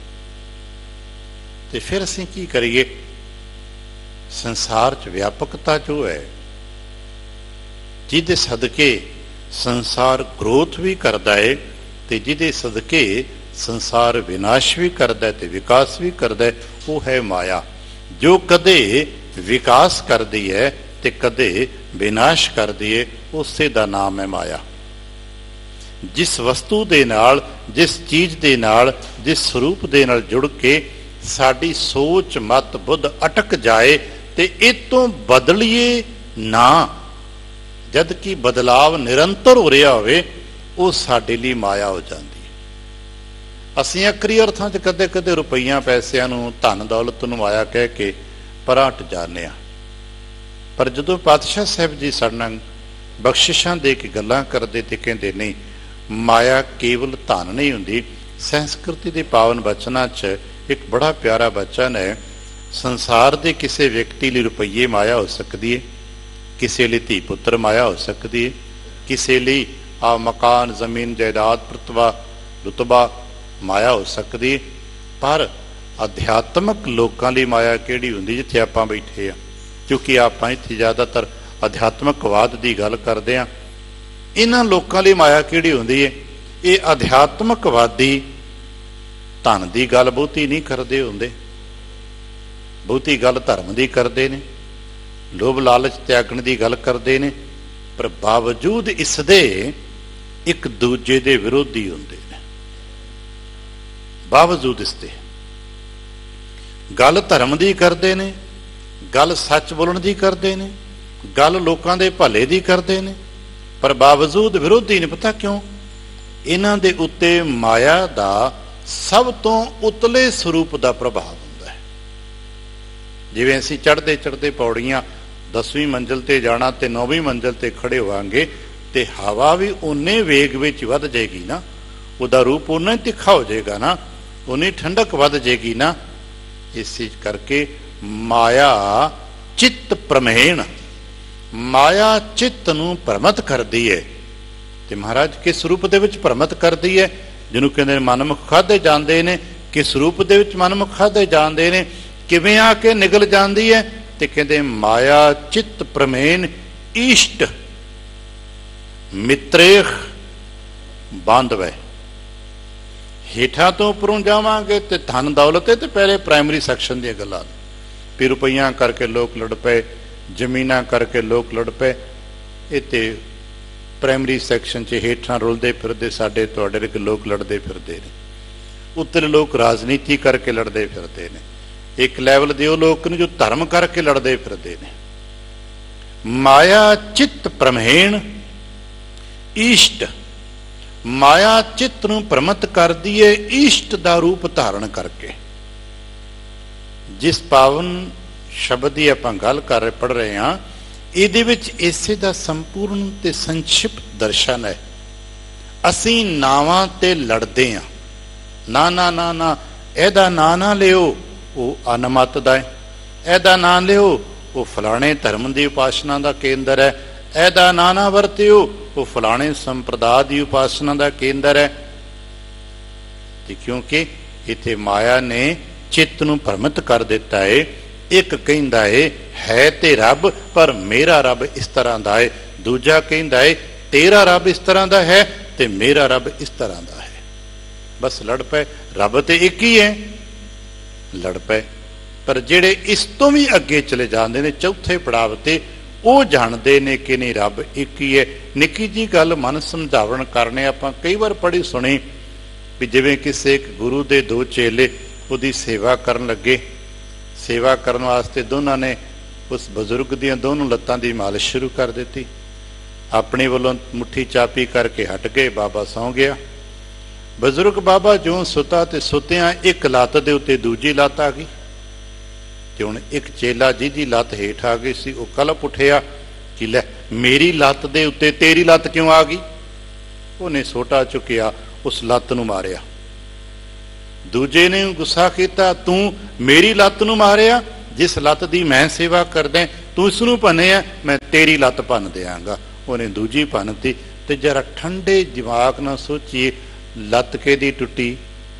ਤੇ ਫਿਰ ਅਸੀਂ ਕੀ ਕਰੀਏ? ਸੰਸਾਰ 'ਚ ਵਿਆਪਕਤਾ ਜੋ ਹੈ, ਜਿਹਦੇ ਸਦਕੇ ਸੰਸਾਰ ਗਰੋਥ ਵੀ ਕਰਦਾ ਹੈ ਤੇ ਜਿਹਦੇ ਸਦਕੇ ਸੰਸਾਰ ਵਿਨਾਸ਼ ਵੀ ਕਰਦਾ ਹੈ ਤੇ ਵਿਕਾਸ ਵੀ ਕਰਦਾ ਹੈ, ਉਹ ਹੈ ਮਾਇਆ। ਜੋ ਕਦੇ ਵਿਕਾਸ ਕਰਦੀ ਹੈ ਤੇ ਕਦੇ ਵਿਨਾਸ਼ ਕਰਦੀ ਹੈ, ਉਸੇ ਦਾ ਨਾਮ ਹੈ ਮਾਇਆ। ਜਿਸ ਵਸਤੂ ਦੇ ਨਾਲ, ਜਿਸ ਚੀਜ਼ ਦੇ ਨਾਲ, ਜਿਸ ਸਰੂਪ ਦੇ ਨਾਲ ਜੁੜ ਕੇ ਸਾਡੀ ਸੋਚ ਮਤ ਬੁੱਧ ਅਟਕ ਜਾਏ ਤੇ ਇਹ ਤੋਂ ਬਦਲੀਏ ਨਾ, ਜਦ ਕਿ ਬਦਲਾਵ ਨਿਰੰਤਰ ਹੋ ਰਿਹਾ ਹੋਵੇ, ਉਹ ਸਾਡੇ ਲਈ ਮਾਇਆ ਹੋ ਜਾਂਦੀ ਹੈ। ਅਸੀਂ ਅਕਰੀ ਅਰਥਾਂ 'ਚ ਕਦੇ ਕਦੇ ਰੁਪਈਆਂ ਪੈਸਿਆਂ ਨੂੰ, ਧਨ ਦੌਲਤ ਨੂੰ ਮਾਇਆ ਕਹਿ ਕੇ ਪਰਾਂ ਹਟ ਜਾਂਦੇ ਹਾਂ। ਪਰ ਜਦੋਂ ਪਾਤਸ਼ਾਹ ਸਾਹਿਬ ਜੀ ਸਾਡੇ ਨਾਲ ਬਖਸ਼ਿਸ਼ਾਂ ਦੇ ਕੇ ਗੱਲਾਂ ਕਰਦੇ ਤੇ ਕਹਿੰਦੇ ਨਹੀਂ, ਮਾਇਆ ਕੇਵਲ ਧਨ ਨਹੀਂ ਹੁੰਦੀ। ਸੰਸਕ੍ਰਿਤੀ ਦੇ ਪਾਵਨ ਬਚਨਾਂ 'ਚ ਇੱਕ ਬੜਾ ਪਿਆਰਾ ਬਚਨ ਹੈ, ਸੰਸਾਰ ਦੇ ਕਿਸੇ ਵਿਅਕਤੀ ਲਈ ਰੁਪਈਏ ਮਾਇਆ ਹੋ ਸਕਦੀ ਹੈ, ਕਿਸੇ ਲਈ ਧੀ ਪੁੱਤਰ ਮਾਇਆ ਹੋ ਸਕਦੀ ਹੈ, ਕਿਸੇ ਲਈ ਆ ਮਕਾਨ ਜ਼ਮੀਨ ਜਾਇਦਾਦ ਪ੍ਰਤਵਾ ਰੁਤਬਾ ਮਾਇਆ ਹੋ ਸਕਦੀ ਹੈ। ਪਰ ਅਧਿਆਤਮਕ ਲੋਕਾਂ ਲਈ ਮਾਇਆ ਕਿਹੜੀ ਹੁੰਦੀ? ਜਿੱਥੇ ਆਪਾਂ ਬੈਠੇ ਆ, ਕਿਉਂਕਿ ਆਪਾਂ ਇੱਥੇ ਜ਼ਿਆਦਾਤਰ ਅਧਿਆਤਮਕਵਾਦ ਦੀ ਗੱਲ ਕਰਦੇ ਹਾਂ। ਇਹਨਾਂ ਲੋਕਾਂ ਲਈ ਮਾਇਆ ਕਿਹੜੀ ਹੁੰਦੀ ਹੈ? ਇਹ ਅਧਿਆਤਮਕਵਾਦੀ ਧਨ ਦੀ ਗੱਲ ਬਹੁਤੀ ਨਹੀਂ ਕਰਦੇ ਹੁੰਦੇ। ਬਹੁਤੀ ਗੱਲ ਧਰਮ ਦੀ ਕਰਦੇ ਨੇ, ਲੋਭ ਲਾਲਚ ਤਿਆਗਣ ਦੀ ਗੱਲ ਕਰਦੇ ਨੇ, ਪਰ ਬਾਵਜੂਦ ਇਸ ਦੇ ਇੱਕ ਦੂਜੇ ਦੇ ਵਿਰੋਧੀ ਹੁੰਦੇ ਨੇ। ਬਾਵਜੂਦ ਇਸ ਦੇ ਗੱਲ ਧਰਮ ਦੀ ਕਰਦੇ ਨੇ, ਗੱਲ ਸੱਚ ਬੋਲਣ ਦੀ ਕਰਦੇ ਨੇ, ਗੱਲ ਲੋਕਾਂ ਦੇ ਭਲੇ ਦੀ ਕਰਦੇ ਨੇ, ਪਰ ਬਾਵਜੂਦ ਵਿਰੋਧੀ ਨੇ। ਪਤਾ ਕਿਉਂ? ਇਹਨਾਂ ਦੇ ਉੱਤੇ ਮਾਇਆ ਦਾ ਸਭ ਤੋਂ ਉਤਲੇ ਸਰੂਪ ਦਾ ਪ੍ਰਭਾਵ ਹੁੰਦਾ ਹੈ। ਜਿਵੇਂ ਅਸੀਂ ਚੜ੍ਹਦੇ ਚੜ੍ਹਦੇ ਪੌੜੀਆਂ ਦਸਵੀਂ ਮੰਜ਼ਿਲ ਤੇ ਜਾਣਾ ਤੇ ਨੌਵੀਂ ਮੰਜ਼ਿਲ ਤੇ ਖੜੇ ਹੋਵਾਂਗੇ ਤੇ ਹਵਾ ਵੀ ਉਨੇ ਵੇਗ ਵਿੱਚ ਵੱਧ ਜਾਏਗੀ ਨਾ, ਉਹਦਾ ਰੂਪ ਉਨਾ ਹੀ ਤਿੱਖਾ ਹੋ ਜਾਏਗਾ ਨਾ, ਉਨੀ ਠੰਡਕ ਵੱਧ ਜਾਏਗੀ ਨਾ। ਇਸੇ ਕਰਕੇ ਮਾਇਆ ਚਿੱਤ ਪ੍ਰਮੇਣ, ਮਾਇਆ ਚਿੱਤ ਨੂੰ ਭ੍ਰਮਤ ਕਰਦੀ ਹੈ। ਤੇ ਮਹਾਰਾਜ ਕਿਸ ਰੂਪ ਦੇ ਵਿੱਚ ਭ੍ਰਮਤ ਕਰਦੀ ਹੈ? ਜਿਹਨੂੰ ਕਹਿੰਦੇ ਨੇ ਮਨਮੁਖ ਖਾਧੇ ਜਾਂਦੇ ਨੇ। ਕਿਸ ਰੂਪ ਦੇ ਵਿੱਚ ਮਨਮੁਖ ਖਾਧੇ ਜਾਂਦੇ ਨੇ? ਕਿਵੇਂ ਆ ਕੇ ਨਿਗਲ ਜਾਂਦੀ ਹੈ? ਤੇ ਕਹਿੰਦੇ ਮਾਇਆ ਚਿੱਤ ਪ੍ਰਮੇਨ ਈਸ਼ਟ ਮਿੱਤਰੇਖ ਬਾਂਧਵੈ। ਹੇਠਾਂ ਤੋਂ ਉੱਪਰੋਂ ਜਾਵਾਂਗੇ ਤੇ ਧਨ ਦੌਲਤ ਤੇ ਪਹਿਲੇ ਪ੍ਰਾਇਮਰੀ ਸੈਕਸ਼ਨ ਦੀਆਂ ਗੱਲਾਂ, ਵੀ ਰੁਪਈਆਂ ਕਰਕੇ ਲੋਕ ਲੜ ਪਏ, ਜ਼ਮੀਨਾਂ ਕਰਕੇ ਲੋਕ ਲੜ ਪਏ। ਇਹ ਤੇ ਪ੍ਰਾਇਮਰੀ ਸੈਕਸ਼ਨ 'ਚ ਹੇਠਾਂ ਰੁਲਦੇ ਫਿਰਦੇ ਸਾਡੇ ਤੁਹਾਡੇ ਵਰਗੇ ਲੋਕ ਲੜਦੇ ਫਿਰਦੇ ਨੇ। ਉੱਤਲੇ ਲੋਕ ਰਾਜਨੀਤੀ ਕਰਕੇ ਲੜਦੇ ਫਿਰਦੇ ਨੇ। ਇੱਕ ਲੈਵਲ ਦੇ ਉਹ ਲੋਕ ਨੇ ਜੋ ਧਰਮ ਕਰਕੇ ਲੜਦੇ ਫਿਰਦੇ ਨੇ। ਮਾਇਆ ਚਿੱਤ ਪ੍ਰਮੇਣ ਈਸ਼ਟ, ਮਾਇਆ ਚਿੱਤ ਨੂੰ ਭ੍ਰਮਤ ਕਰਦੀ ਹੈ ਈਸ਼ਟ ਦਾ ਰੂਪ ਧਾਰਨ ਕਰਕੇ। ਜਿਸ ਪਾਵਨ ਸ਼ਬਦ ਦੀ ਆਪਾਂ ਗੱਲ ਕਰ ਰਹੇ ਪੜ੍ਹ ਰਹੇ ਹਾਂ, ਇਹਦੇ ਵਿੱਚ ਇਸੇ ਦਾ ਸੰਪੂਰਨ ਤੇ ਸੰਖਿਪਤ ਦਰਸ਼ਨ ਹੈ। ਅਸੀਂ ਨਾਵਾਂ ਤੇ ਲੜਦੇ ਹਾਂ। ਨਾ ਨਾ ਨਾ ਨਾ ਇਹਦਾ ਨਾਂ ਨਾ ਲਿਓ, ਉਹ ਅਨਮਤ ਦਾ ਹੈ। ਇਹਦਾ ਨਾਂ ਲਿਓ, ਉਹ ਫਲਾਣੇ ਧਰਮ ਦੀ ਉਪਾਸਨਾ ਦਾ ਕੇਂਦਰ ਹੈ। ਇਹਦਾ ਨਾਂ ਨਾ ਵਰਤਿਓ, ਉਹ ਫਲਾਣੇ ਸੰਪਰਦਾ ਦੀ ਉਪਾਸਨਾ ਦਾ ਕੇਂਦਰ ਹੈ। ਤੇ ਕਿਉਂਕਿ ਇੱਥੇ ਮਾਇਆ ਨੇ ਚਿੱਤ ਨੂੰ ਭ੍ਰਮਿਤ ਕਰ ਦਿੱਤਾ ਹੈ। ਇੱਕ ਕਹਿੰਦਾ ਏ ਹੈ ਤੇ ਰੱਬ, ਪਰ ਮੇਰਾ ਰੱਬ ਇਸ ਤਰ੍ਹਾਂ ਦਾ ਹੈ। ਦੂਜਾ ਕਹਿੰਦਾ ਏ ਤੇਰਾ ਰੱਬ ਇਸ ਤਰ੍ਹਾਂ ਦਾ ਹੈ ਤੇ ਮੇਰਾ ਰੱਬ ਇਸ ਤਰ੍ਹਾਂ ਦਾ ਹੈ। ਬਸ ਲੜ ਪਏ। ਰੱਬ ਤੇ ਇੱਕ ਹੀ ਹੈ, ਲੜ ਪਏ। ਪਰ ਜਿਹੜੇ ਇਸ ਤੋਂ ਵੀ ਅੱਗੇ ਚਲੇ ਜਾਂਦੇ ਨੇ ਚੌਥੇ ਪੜਾਵ ਤੇ, ਉਹ ਜਾਣਦੇ ਨੇ ਕਿ ਨਹੀਂ ਰੱਬ ਇੱਕ ਹੀ ਹੈ। ਨਿੱਕੀ ਜੀ ਗੱਲ ਮਨ ਸਮਝਾਵਣ ਕਰਨੇ ਆਪਾਂ ਕਈ ਵਾਰ ਪੜ੍ਹੀ ਸੁਣੀ ਵੀ ਜਿਵੇਂ ਕਿਸੇ ਇੱਕ ਗੁਰੂ ਦੇ ਦੋ ਚੇਲੇ ਉਹਦੀ ਸੇਵਾ ਕਰਨ ਲੱਗੇ। ਸੇਵਾ ਕਰਨ ਵਾਸਤੇ ਦੋਨਾਂ ਨੇ ਉਸ ਬਜ਼ੁਰਗ ਦੀਆਂ ਦੋਨੋਂ ਲੱਤਾਂ ਦੀ ਮਾਲਿਸ਼ ਸ਼ੁਰੂ ਕਰ ਦਿੱਤੀ। ਆਪਣੇ ਵੱਲੋਂ ਮੁੱਠੀ ਚਾਪੀ ਕਰਕੇ ਹਟ ਗਏ। ਬਾਬਾ ਸੌਂ ਗਿਆ। ਬਜ਼ੁਰਗ ਬਾਬਾ ਜਿਉਂ ਸੁੱਤਾ ਤੇ ਸੁੱਤਿਆਂ ਇੱਕ ਲੱਤ ਦੇ ਉੱਤੇ ਦੂਜੀ ਲੱਤ ਆ ਗਈ। ਤੇ ਹੁਣ ਇੱਕ ਚੇਲਾ ਜਿਹਦੀ ਲੱਤ ਹੇਠ ਆ ਗਈ ਸੀ, ਉਹ ਕਲਪ ਉੱਠਿਆ ਕਿ ਲੈ ਮੇਰੀ ਲੱਤ ਦੇ ਉੱਤੇ ਤੇਰੀ ਲੱਤ ਕਿਉਂ ਆ ਗਈ? ਉਹਨੇ ਸੋਟਾ ਚੁੱਕਿਆ, ਉਸ ਲੱਤ ਨੂੰ ਮਾਰਿਆ। ਦੂਜੇ ਨੇ ਗੁੱਸਾ ਕੀਤਾ, ਤੂੰ ਮੇਰੀ ਲੱਤ ਨੂੰ ਮਾਰਿਆ, ਜਿਸ ਲੱਤ ਦੀ ਮੈਂ ਸੇਵਾ ਕਰਦਾ ਤੂੰ ਇਸ ਨੂੰ ਭੰਨਿਆ, ਮੈਂ ਤੇਰੀ ਲੱਤ ਭੰਨ ਦਿਆਂਗਾ। ਉਹਨੇ ਦੂਜੀ ਭੰਨਤੀ। ਤੇ ਜਰਾ ਠੰਡੇ ਦਿਮਾਗ ਨਾਲ ਸੋਚੀਏ, ਲੱਤ ਕਿਹਦੀ ਟੁੱਟੀ?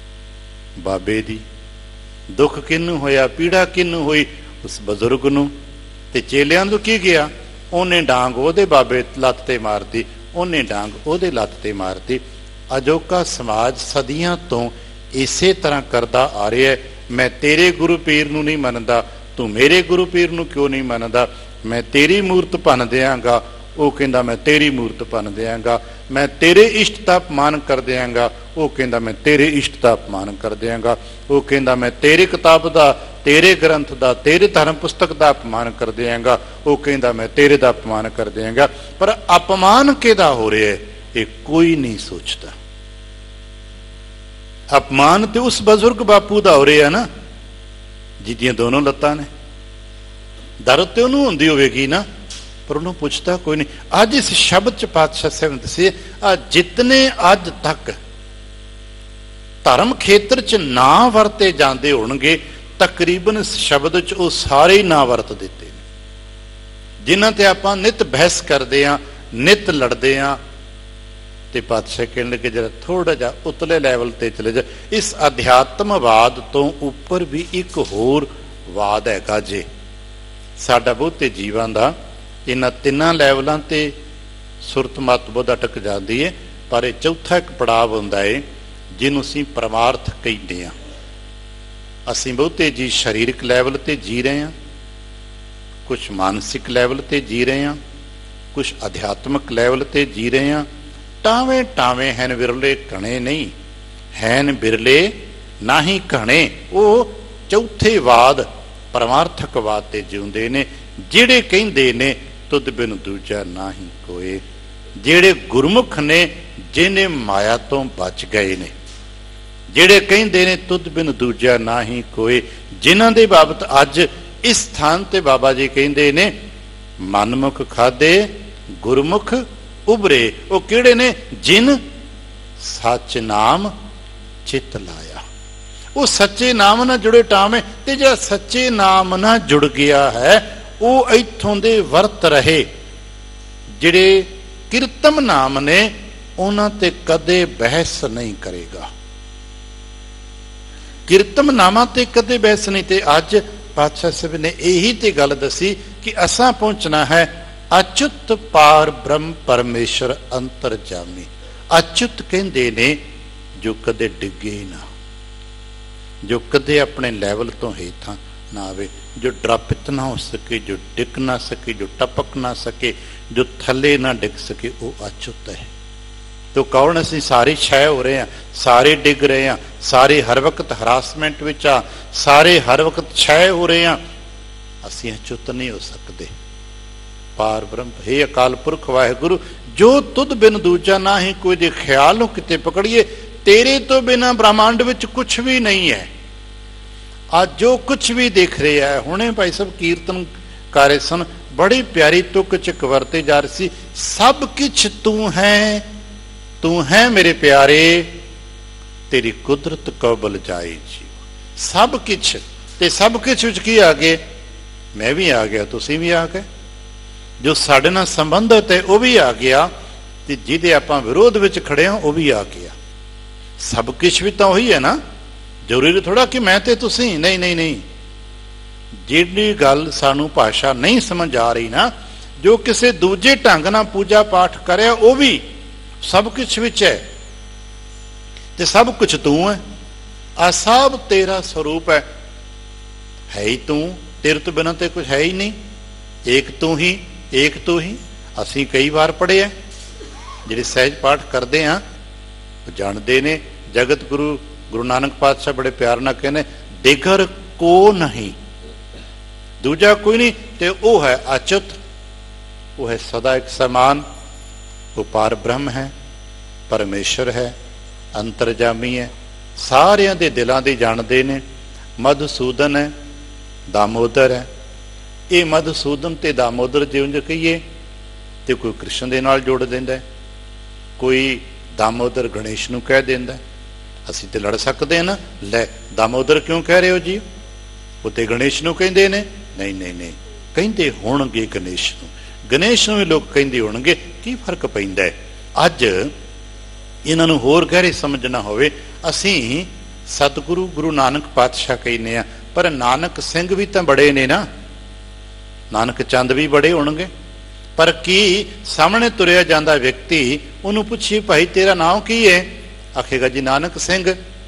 ਬਾਬੇ ਦੀ। ਦੁੱਖ ਕਿਹਨੂੰ ਹੋਇਆ? ਪੀੜਾ ਕਿਹਨੂੰ ਹੋਈ? ਉਸ ਬਜ਼ੁਰਗ ਨੂੰ। ਤੇ ਚੇਲਿਆਂ ਨੂੰ ਕੀ ਗਿਆ? ਉਹਨੇ ਡਾਂਗ ਉਹਦੇ ਬਾਬੇ ਲੱਤ ਤੇ ਮਾਰਤੀ, ਉਹਨੇ ਡਾਂਗ ਉਹਦੇ ਲੱਤ ਤੇ ਮਾਰਤੀ। ਅਜੋਕਾ ਸਮਾਜ ਸਦੀਆਂ ਤੋਂ ਇਸੇ ਤਰ੍ਹਾਂ ਕਰਦਾ ਆ ਰਿਹਾ ਹੈ। ਮੈਂ ਤੇਰੇ ਗੁਰੂ ਪੀਰ ਨੂੰ ਨਹੀਂ ਮੰਨਦਾ, ਤੂੰ ਮੇਰੇ ਗੁਰੂ ਪੀਰ ਨੂੰ ਕਿਉਂ ਨਹੀਂ ਮੰਨਦਾ? ਮੈਂ ਤੇਰੀ ਮੂਰਤ ਭੰਨ ਦਿਆਂਗਾ, ਉਹ ਕਹਿੰਦਾ ਮੈਂ ਤੇਰੀ ਮੂਰਤ ਭੰਨ ਦਿਆਂਗਾ। ਮੈਂ ਤੇਰੇ ਇਸ਼ਟ ਦਾ ਅਪਮਾਨ ਕਰ ਦਿਆਂਗਾ, ਉਹ ਕਹਿੰਦਾ ਮੈਂ ਤੇਰੇ ਇਸ਼ਟ ਦਾ ਅਪਮਾਨ ਕਰ ਦਿਆਂਗਾ। ਉਹ ਕਹਿੰਦਾ ਮੈਂ ਤੇਰੇ ਕਿਤਾਬ ਦਾ, ਤੇਰੇ ਗ੍ਰੰਥ ਦਾ, ਤੇਰੇ ਧਰਮ ਪੁਸਤਕ ਦਾ ਅਪਮਾਨ ਕਰ ਦਿਆਂਗਾ। ਉਹ ਕਹਿੰਦਾ ਮੈਂ ਤੇਰੇ ਦਾ ਅਪਮਾਨ ਕਰ ਦਿਆਂਗਾ। ਪਰ ਅਪਮਾਨ ਕਿਹਦਾ ਹੋ ਰਿਹਾ ਹੈ ਇਹ ਕੋਈ ਨਹੀਂ ਸੋਚਦਾ। ਅਪਮਾਨ ਤੇ ਉਸ ਬਜ਼ੁਰਗ ਬਾਪੂ ਦਾ ਹੋ ਰਿਹਾ ਨਾ, ਜਿਹਦੀਆਂ ਦੋਨੋਂ ਲੱਤਾਂ ਨੇ। ਦਰਦ ਤੇ ਉਹਨੂੰ ਹੁੰਦੀ ਹੋਵੇਗੀ ਨਾ, ਪਰ ਉਹਨੂੰ ਪੁੱਛਦਾ ਕੋਈ ਨਹੀਂ। ਅੱਜ ਇਸ ਸ਼ਬਦ ਚ ਪਾਤਸ਼ਾਹ ਸਾਹਿਬ ਨੇ ਦੱਸੇ, ਆ ਜਿਤਨੇ ਅੱਜ ਤੱਕ ਧਰਮ ਖੇਤਰ ਚ ਨਾ ਵਰਤੇ ਜਾਂਦੇ ਹੋਣਗੇ, ਤਕਰੀਬਨ ਇਸ ਸ਼ਬਦ ਚ ਉਹ ਸਾਰੇ ਹੀ ਨਾ ਵਰਤ ਦਿੱਤੇ ਨੇ, ਜਿਨ੍ਹਾਂ ਤੇ ਆਪਾਂ ਨਿਤ ਬਹਿਸ ਕਰਦੇ ਹਾਂ, ਨਿਤ ਲੜਦੇ ਹਾਂ। ਤੇ ਪਾਤਸ਼ਾਹ ਕਹਿਣ ਲੱਗੇ ਜਰਾ ਥੋੜਾ ਜਿਹਾ ਉਤਲੇ ਲੈਵਲ ਤੇ ਚਲੇ ਜਾ। ਇਸ ਅਧਿਆਤਮਵਾਦ ਤੋਂ ਉੱਪਰ ਵੀ ਇੱਕ ਹੋਰ ਵਾਦ ਹੈਗਾ ਜੇ। ਸਾਡਾ ਬਹੁਤੇ ਜੀਵਨ ਦਾ ਇਹਨਾਂ ਤਿੰਨਾਂ ਲੈਵਲਾਂ ਤੇ ਸੁਰਤ ਮਤ ਬੁੱਧ ਅਟਕ ਜਾਂਦੀ ਹੈ, ਪਰ ਇਹ ਚੌਥਾ ਇੱਕ ਪੜਾਵ ਹੁੰਦਾ ਹੈ ਜਿਹਨੂੰ ਅਸੀਂ ਪਰਮਾਰਥ ਕਹਿੰਦੇ ਹਾਂ। ਅਸੀਂ ਬਹੁਤੇ ਜੀ ਸਰੀਰਕ ਲੈਵਲ ਤੇ ਜੀ ਰਹੇ ਹਾਂ, ਕੁਛ ਮਾਨਸਿਕ ਲੈਵਲ ਤੇ ਜੀ ਰਹੇ ਹਾਂ, ਕੁਛ ਅਧਿਆਤਮਿਕ ਲੈਵਲ ਤੇ ਜੀ ਰਹੇ ਹਾਂ। ਟਾਵੇਂ ਟਾਵੇਂ ਹਨ ਵਿਰਲੇ ਘਣੇ ਨਹੀਂ, ਹੈਨ ਬਿਰਲੇ ਨਾ ਹੀ ਘਣੇ। ਉਹ ਚੌਥੇ ਵਾਦ ਪਰਮਾਰਥਕਵਾਦ ਤੇ ਜਿਉਂਦੇ ਨੇ, ਜਿਹੜੇ ਕਹਿੰਦੇ ਨੇ ਤੁਧ ਬਿਨ ਦੂਜਾ ਨਾ ਹੀ ਕੋਏ। ਜਿਹੜੇ ਗੁਰਮੁਖ ਨੇ, ਜਿਹਨੇ ਮਾਇਆ ਤੋਂ ਬਚ ਗਏ ਨੇ, ਜਿਹੜੇ ਕਹਿੰਦੇ ਨੇ ਤੁਧ ਬਿਨ ਦੂਜਾ ਨਾ ਹੀ ਕੋਏ, ਜਿਨ੍ਹਾਂ ਦੇ ਬਾਬਤ ਅੱਜ ਇਸ ਸਥਾਨ ਤੇ ਬਾਬਾ ਜੀ ਕਹਿੰਦੇ ਨੇ ਮਨਮੁਖ ਖਾਦੇ ਗੁਰਮੁਖ ਉਭਰੇ। ਉਹ ਕਿਹੜੇ ਨੇ? ਜਿਨ ਸੱਚ ਨਾਮ ਚਿੱਤ ਲਾਇਆ। ਉਹ ਸੱਚੇ ਨਾਮ ਨਾਲ ਜੁੜੇ ਟਾਵੇਂ, ਤੇ ਜਿਹੜਾ ਸੱਚੇ ਨਾਮ ਨਾਲ ਜੁੜ ਗਿਆ ਹੈ ਉਹ ਇੱਥੋਂ ਦੇ ਵਰਤ ਰਹੇ। ਜਿਹੜੇ ਕੀਰਤਮ ਨਾਮ ਨੇ ਉਹਨਾਂ ਤੇ ਕਦੇ ਬਹਿਸ ਨਹੀਂ ਕਰੇਗਾ। ਕੀਰਤਮ ਨਾਮਾਂ ਤੇ ਕਦੇ ਬਹਿਸ ਨਹੀਂ। ਤੇ ਅੱਜ ਪਾਤਸ਼ਾਹ ਸਾਹਿਬ ਨੇ ਇਹੀ ਤੇ ਗੱਲ ਦੱਸੀ ਕਿ ਅਸਾਂ ਪਹੁੰਚਣਾ ਹੈ ਅਚੁੱਤ ਪਾਰ ਬ੍ਰਹਮ ਪਰਮੇਸ਼ਰ ਅੰਤਰਜਾਮੀ। ਅਚੁੱਤ ਕਹਿੰਦੇ ਨੇ ਜੋ ਕਦੇ ਡਿੱਗੇ ਨਾ, ਜੋ ਕਦੇ ਆਪਣੇ ਲੈਵਲ ਤੋਂ ਹੇਠਾਂ ਨਾ ਆਵੇ, ਜੋ ਡਰਾਪਿਤ ਨਾ ਹੋ ਸਕੇ, ਜੋ ਡਿੱਗ ਨਾ ਸਕੇ, ਜੋ ਟਪਕ ਨਾ ਸਕੇ, ਜੋ ਥੱਲੇ ਨਾ ਡਿੱਗ ਸਕੇ, ਉਹ ਅਚੁੱਤ ਹੈ। ਤੋ ਕੌਣ? ਅਸੀਂ ਸਾਰੇ ਛੈ ਹੋ ਰਹੇ ਹਾਂ, ਸਾਰੇ ਡਿੱਗ ਰਹੇ ਹਾਂ, ਸਾਰੇ ਹਰ ਵਕਤ ਹਰਾਸਮੈਂਟ ਵਿੱਚ ਆ, ਸਾਰੇ ਹਰ ਵਕਤ ਛੈ ਹੋ ਰਹੇ ਹਾਂ। ਅਸੀਂ ਅਚੁੱਤ ਨਹੀਂ ਹੋ ਸਕਦੇ। ਪਾਰ ਬ੍ਰਹਮ ਹੈ ਅਕਾਲ ਪੁਰਖ ਵਾਹਿਗੁਰੂ, ਜੋ ਤੁਧ ਬਿਨ ਦੂਜਾ ਨਾ ਹੀ ਕੋਈ। ਦੇ ਖਿਆਲ ਨੂੰ ਕਿਤੇ ਪਕੜੀਏ, ਤੇਰੇ ਤੋਂ ਬਿਨਾਂ ਬ੍ਰਹਮੰਡ ਵਿੱਚ ਕੁਛ ਵੀ ਨਹੀਂ ਹੈ। ਅੱਜ ਜੋ ਕੁਛ ਵੀ ਦਿਖ ਰਿਹਾ ਹੈ, ਹੁਣੇ ਭਾਈ ਸਾਹਿਬ ਕੀਰਤਨ ਕਰ ਰਹੇ ਸਨ, ਬੜੀ ਪਿਆਰੀ ਤੁਕ ਚ ਵਰਤੇ ਜਾ ਰਹੀ ਸੀ। ਸਭ ਕੁਛ ਤੂੰ ਹੈ, ਤੂੰ ਹੈ ਮੇਰੇ ਪਿਆਰੇ, ਤੇਰੀ ਕੁਦਰਤ ਕਬਲ ਜਾਏ ਜੀ। ਸਭ ਕੁਛ, ਤੇ ਸਭ ਕੁਛ ਵਿੱਚ ਕੀ ਆ ਗਏ? ਮੈਂ ਵੀ ਆ ਗਿਆ, ਤੁਸੀਂ ਵੀ ਆ ਗਏ। ਜੋ ਸਾਡੇ ਨਾਲ ਸੰਬੰਧਿਤ ਹੈ ਉਹ ਵੀ ਆ ਗਿਆ, ਤੇ ਜਿਹਦੇ ਆਪਾਂ ਵਿਰੋਧ ਵਿੱਚ ਖੜੇ ਹਾਂ ਉਹ ਵੀ ਆ ਗਿਆ। ਸਭ ਕੁਛ ਵੀ ਤਾਂ ਉਹੀ ਹੈ ਨਾ। ਜ਼ਰੂਰੀ ਥੋੜਾ ਕਿ ਮੈਂ ਤੇ ਤੁਸੀਂ। ਨਹੀਂ ਨਹੀਂ ਨਹੀਂ, ਜਿਹੜੀ ਗੱਲ ਸਾਨੂੰ ਭਾਸ਼ਾ ਨਹੀਂ ਸਮਝ ਆ ਰਹੀ ਨਾ, ਜੋ ਕਿਸੇ ਦੂਜੇ ਢੰਗ ਨਾਲ ਪੂਜਾ ਪਾਠ ਕਰਿਆ ਉਹ ਵੀ ਸਭ ਕੁਛ ਵਿੱਚ ਹੈ। ਤੇ ਸਭ ਕੁਛ ਤੂੰ ਹੈ, ਆ ਸਭ ਤੇਰਾ ਸਰੂਪ ਹੈ। ਹੈ ਹੀ ਤੂੰ, ਤੇਰੇ ਤੋਂ ਬਿਨਾਂ ਤੇ ਕੁਛ ਹੈ ਹੀ ਨਹੀਂ। ਏਕ ਤੂੰ ਹੀ, ਏਕ ਤੂੰ ਹੀ। ਅਸੀਂ ਕਈ ਵਾਰ ਪੜ੍ਹਿਆ, ਜਿਹੜੇ ਸਹਿਜ ਪਾਠ ਕਰਦੇ ਹਾਂ ਉਹ ਜਾਣਦੇ ਨੇ। ਜਗਤ ਗੁਰੂ ਗੁਰੂ ਨਾਨਕ ਪਾਤਸ਼ਾਹ ਬੜੇ ਪਿਆਰ ਨਾਲ ਕਹਿੰਦੇ ਦਿਗਰ ਕੋ ਨਹੀਂ, ਦੂਜਾ ਕੋਈ ਨਹੀਂ। ਤੇ ਉਹ ਹੈ ਅਚੁੱਤ, ਉਹ ਹੈ ਸਦਾ ਇੱਕ ਸਮਾਨ, ਉਹ ਪਾਰ ਬ੍ਰਹਮ ਹੈ, ਪਰਮੇਸ਼ਰ ਹੈ, ਅੰਤਰਜਾਮੀ ਹੈ, ਸਾਰਿਆਂ ਦੇ ਦਿਲਾਂ ਦੀ ਜਾਣਦੇ ਨੇ। ਮਧੂਸੂਦਨ ਹੈ, ਦਾਮੋਦਰ ਹੈ। ਇਹ ਮਧੂਸੂਦਨ ਤੇ ਦਾਮੋਦਰ ਜੇ ਉਂਝ ਕਹੀਏ ਤੇ ਕੋਈ ਕ੍ਰਿਸ਼ਨ ਦੇ ਨਾਲ ਜੋੜ ਦਿੰਦਾ, ਕੋਈ ਦਾਮੋਦਰ ਗਣੇਸ਼ ਨੂੰ ਕਹਿ ਦਿੰਦਾ। ਅਸੀਂ ਤੇ ਲੜ ਸਕਦੇ ਹਾਂ ਨਾ, ਲੈ ਦਾਮੋਦਰ ਕਿਉਂ ਕਹਿ ਰਹੇ ਹੋ ਜੀ, ਉਹ ਤੇ ਗਣੇਸ਼ ਨੂੰ ਕਹਿੰਦੇ ਨੇ। ਨਹੀਂ ਨਹੀਂ ਨਹੀਂ, ਕਹਿੰਦੇ ਹੋਣਗੇ ਗਣੇਸ਼ ਨੂੰ, ਗਣੇਸ਼ ਨੂੰ ਵੀ ਲੋਕ ਕਹਿੰਦੇ ਹੋਣਗੇ। ਕੀ ਫਰਕ ਪੈਂਦਾ ਹੈ? ਅੱਜ ਇਹਨਾਂ ਨੂੰ ਹੋਰ ਗਹਿਰੇ ਸਮਝਣਾ ਹੋਵੇ, ਅਸੀਂ ਸਤਿਗੁਰੂ ਗੁਰੂ ਨਾਨਕ ਪਾਤਸ਼ਾਹ ਕਹਿੰਦੇ ਆ, ਪਰ ਨਾਨਕ ਸਿੰਘ ਵੀ ਤਾਂ ਬੜੇ ਨੇ ਨਾ, ਨਾਨਕ ਚੰਦ ਵੀ ਬੜੇ ਹੋਣਗੇ। ਪਰ ਕੀ ਸਾਹਮਣੇ ਤੁਰਿਆ ਜਾਂਦਾ ਵਿਅਕਤੀ, ਉਹਨੂੰ ਪੁੱਛੀ ਭਾਈ ਤੇਰਾ ਨਾਮ ਕੀ ਹੈ, ਆਖੇਗਾ ਜੀ ਨਾਨਕ ਸਿੰਘ।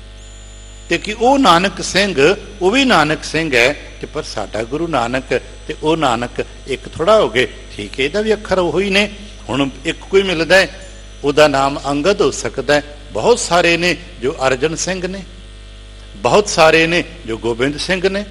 ਤੇ ਕਿ ਉਹ ਨਾਨਕ ਸਿੰਘ, ਉਹ ਵੀ ਨਾਨਕ ਸਿੰਘ ਹੈ, ਤੇ ਪਰ ਸਾਡਾ ਗੁਰੂ ਨਾਨਕ ਤੇ ਉਹ ਨਾਨਕ ਇੱਕ ਥੋੜਾ ਹੋ ਗਏ। ਠੀਕ ਹੈ, ਇਹਦਾ ਵੀ ਅੱਖਰ ਉਹੀ ਨੇ। ਹੁਣ ਇੱਕ ਕੋਈ ਮਿਲਦਾ ਹੈ, ਉਹਦਾ ਨਾਮ ਅੰਗਦ ਹੋ ਸਕਦਾ ਹੈ। ਬਹੁਤ ਸਾਰੇ ਨੇ ਜੋ ਅਰਜਨ ਸਿੰਘ ਨੇ, ਬਹੁਤ ਸਾਰੇ ਨੇ ਜੋ ਗੋਬਿੰਦ ਸਿੰਘ ਨੇ।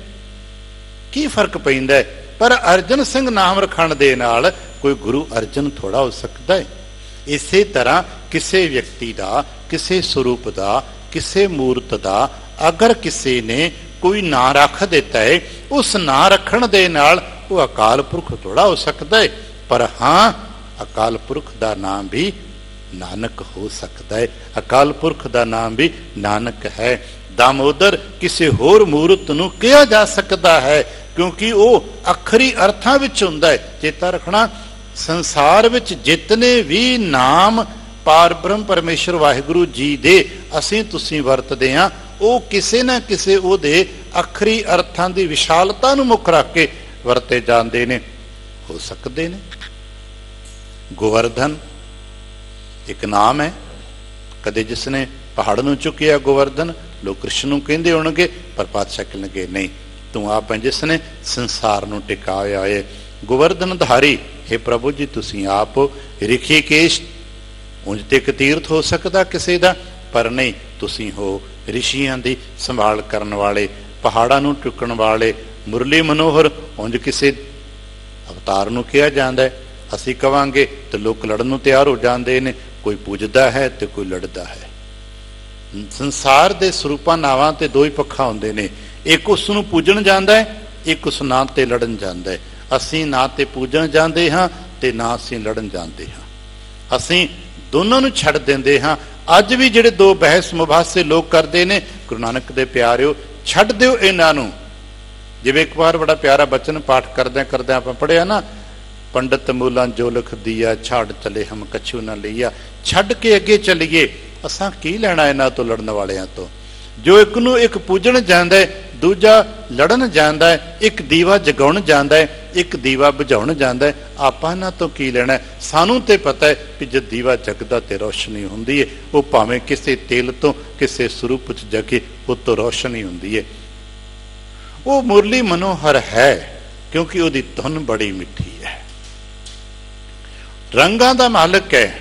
ਕੀ ਫਰਕ ਪੈਂਦਾ ਹੈ? ਪਰ ਅਰਜਨ ਸਿੰਘ ਨਾਮ ਰੱਖਣ ਦੇ ਨਾਲ ਕੋਈ ਗੁਰੂ ਅਰਜਨ ਥੋੜਾ ਹੋ ਸਕਦਾ ਹੈ। ਇਸੇ ਤਰ੍ਹਾਂ ਕਿਸੇ ਵਿਅਕਤੀ ਦਾ, ਕਿਸੇ ਸਰੂਪ ਦਾ, ਕਿਸੇ ਮੂਰਤ ਦਾ ਅਗਰ ਕਿਸੇ ਨੇ ਕੋਈ ਨਾਂ ਰੱਖ ਦਿੱਤਾ ਹੈ, ਉਸ ਨਾਂ ਰੱਖਣ ਦੇ ਨਾਲ ਉਹ ਅਕਾਲ ਪੁਰਖ ਥੋੜਾ ਹੋ ਸਕਦਾ ਹੈ। ਪਰ ਹਾਂ, ਅਕਾਲ ਪੁਰਖ ਦਾ ਨਾਮ ਵੀ ਨਾਨਕ ਹੋ ਸਕਦਾ ਹੈ। ਅਕਾਲ ਪੁਰਖ ਦਾ ਨਾਮ ਵੀ ਨਾਨਕ ਹੈ। ਦਾਮੋਦਰ ਕਿਸੇ ਹੋਰ ਮੂਰਤ ਨੂੰ ਕਿਹਾ ਜਾ ਸਕਦਾ ਹੈ, ਕਿਉਂਕਿ ਉਹ ਅਖਰੀ ਅਰਥਾਂ ਵਿੱਚ ਹੁੰਦਾ ਹੈ। ਚੇਤਾ ਰੱਖਣਾ, ਸੰਸਾਰ ਵਿੱਚ ਜਿਤਨੇ ਵੀ ਨਾਮ ਪਾਰ ਬ੍ਰਹਮ ਪਰਮੇਸ਼ਰ ਵਾਹਿਗੁਰੂ ਜੀ ਦੇ ਅਸੀਂ ਤੁਸੀਂ ਵਰਤਦੇ ਹਾਂ, ਉਹ ਕਿਸੇ ਨਾ ਕਿਸੇ ਉਹਦੇ ਅਖਰੀ ਅਰਥਾਂ ਦੀ ਵਿਸ਼ਾਲਤਾ ਨੂੰ ਮੁੱਖ ਰੱਖ ਕੇ ਵਰਤੇ ਜਾਂਦੇ ਨੇ। ਹੋ ਸਕਦੇ ਨੇ ਗੋਵਰਧਨ ਇੱਕ ਨਾਮ ਹੈ, ਕਦੇ ਜਿਸਨੇ ਪਹਾੜ ਨੂੰ ਚੁੱਕਿਆ ਗੋਵਰਧਨ, ਲੋਕ ਕ੍ਰਿਸ਼ਨ ਨੂੰ ਕਹਿੰਦੇ ਹੋਣਗੇ, पर पातशाह कहने लगे नहीं, तू आप है जिसने संसार नूं टिकाया होए। गोवर्धन धारी, हे प्रभु जी तुसीं आप ऋषिकेश, उंज ते एक तीर्थ हो सकदा किसी दा, पर नहीं तुसीं हो ऋषियां दी संभाल करन वाले, पहाड़ां नूं चुकण वाले, मुरली मनोहर उंज किसी अवतार नूं कहा जांदा है। असीं कवांगे तो लोग लड़न नूं तैयार हो जांदे ने, कोई पूजदा है तो कोई लड़दा है। संसार दे स्वरूपां नावां ते दो ही पक्खा हुंदे ने, एक उस नूं पूजण जांदा है, एक उस नां ते लड़न जांदा है। असीं ना ते पूजण जांदे हां ते ना असीं लड़न जांदे हां, असीं दोनों नूं छड्ड दिंदे हां। अज भी जिहड़े दो बहस मुबासे लोग करदे ने, गुरु नानक दे प्यारिओ छड्ड दिओ इन्हां नूं। जिवें एक बार बड़ा प्यारा बचन पाठ करदे करदे आपां पढ़िया ना, पंडित मूलां जो लिख दिया, छाड़ चले हम कछु न लिया। छड्ड के अगे चलीए, असां की लैणा इन्हां तो लड़न वालियां तो। जो एक नूं एक पूजण जांदा है, दूजा लड़न जांदा है, एक दीवा जगाउण जांदा है, एक दीवा बुझाउण जांदा है। आपां इन्हां तो की लैणा? सानूं ते पता है कि जद दीवा जगदा ते रोशनी हुंदी है, वो भावें किसी तेल तो किसी स्वरूप च जगे, वो तो रोशनी हुंदी है। वो मुरली मनोहर है क्योंकि उसकी धुन बड़ी मिठी है, रंगां दा मालिक है,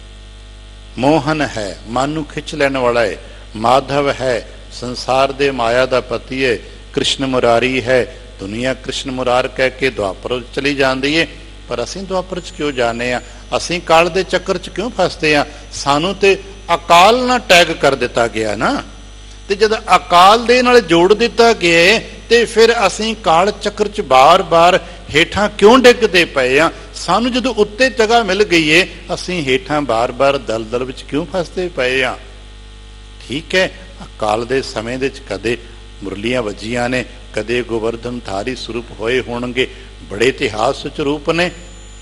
मोहन है, मन नूं खिच लैण वाला है, माधव है, संसार दे माया दा पति है, कृष्ण मुरारी है। दुनिया कृष्ण मुरार कह के द्वापर चली जाती है, पर असीं द्वापर च क्यों जाने आ? असीं काल दे चक्कर च क्यों फसते आ? सानू ते अकाल ना टैग कर दिता गया ना, ते जद अकाल दे नाल जोड़ दिता गया ते फिर असीं काल चक्कर च बार बार हेठां क्यों डिगदे पए आ? सानू जदों उत्ते जगह मिल गई है, असीं हेठां बार बार दलदल विच क्यों फसदे पए आ? ठीक है, अकाल दे समय दे च कदे मुरलियां वजियां ने, कदे गोवर्धन धारी स्वरूप होए होणगे, बड़े इतिहास च रूप ने।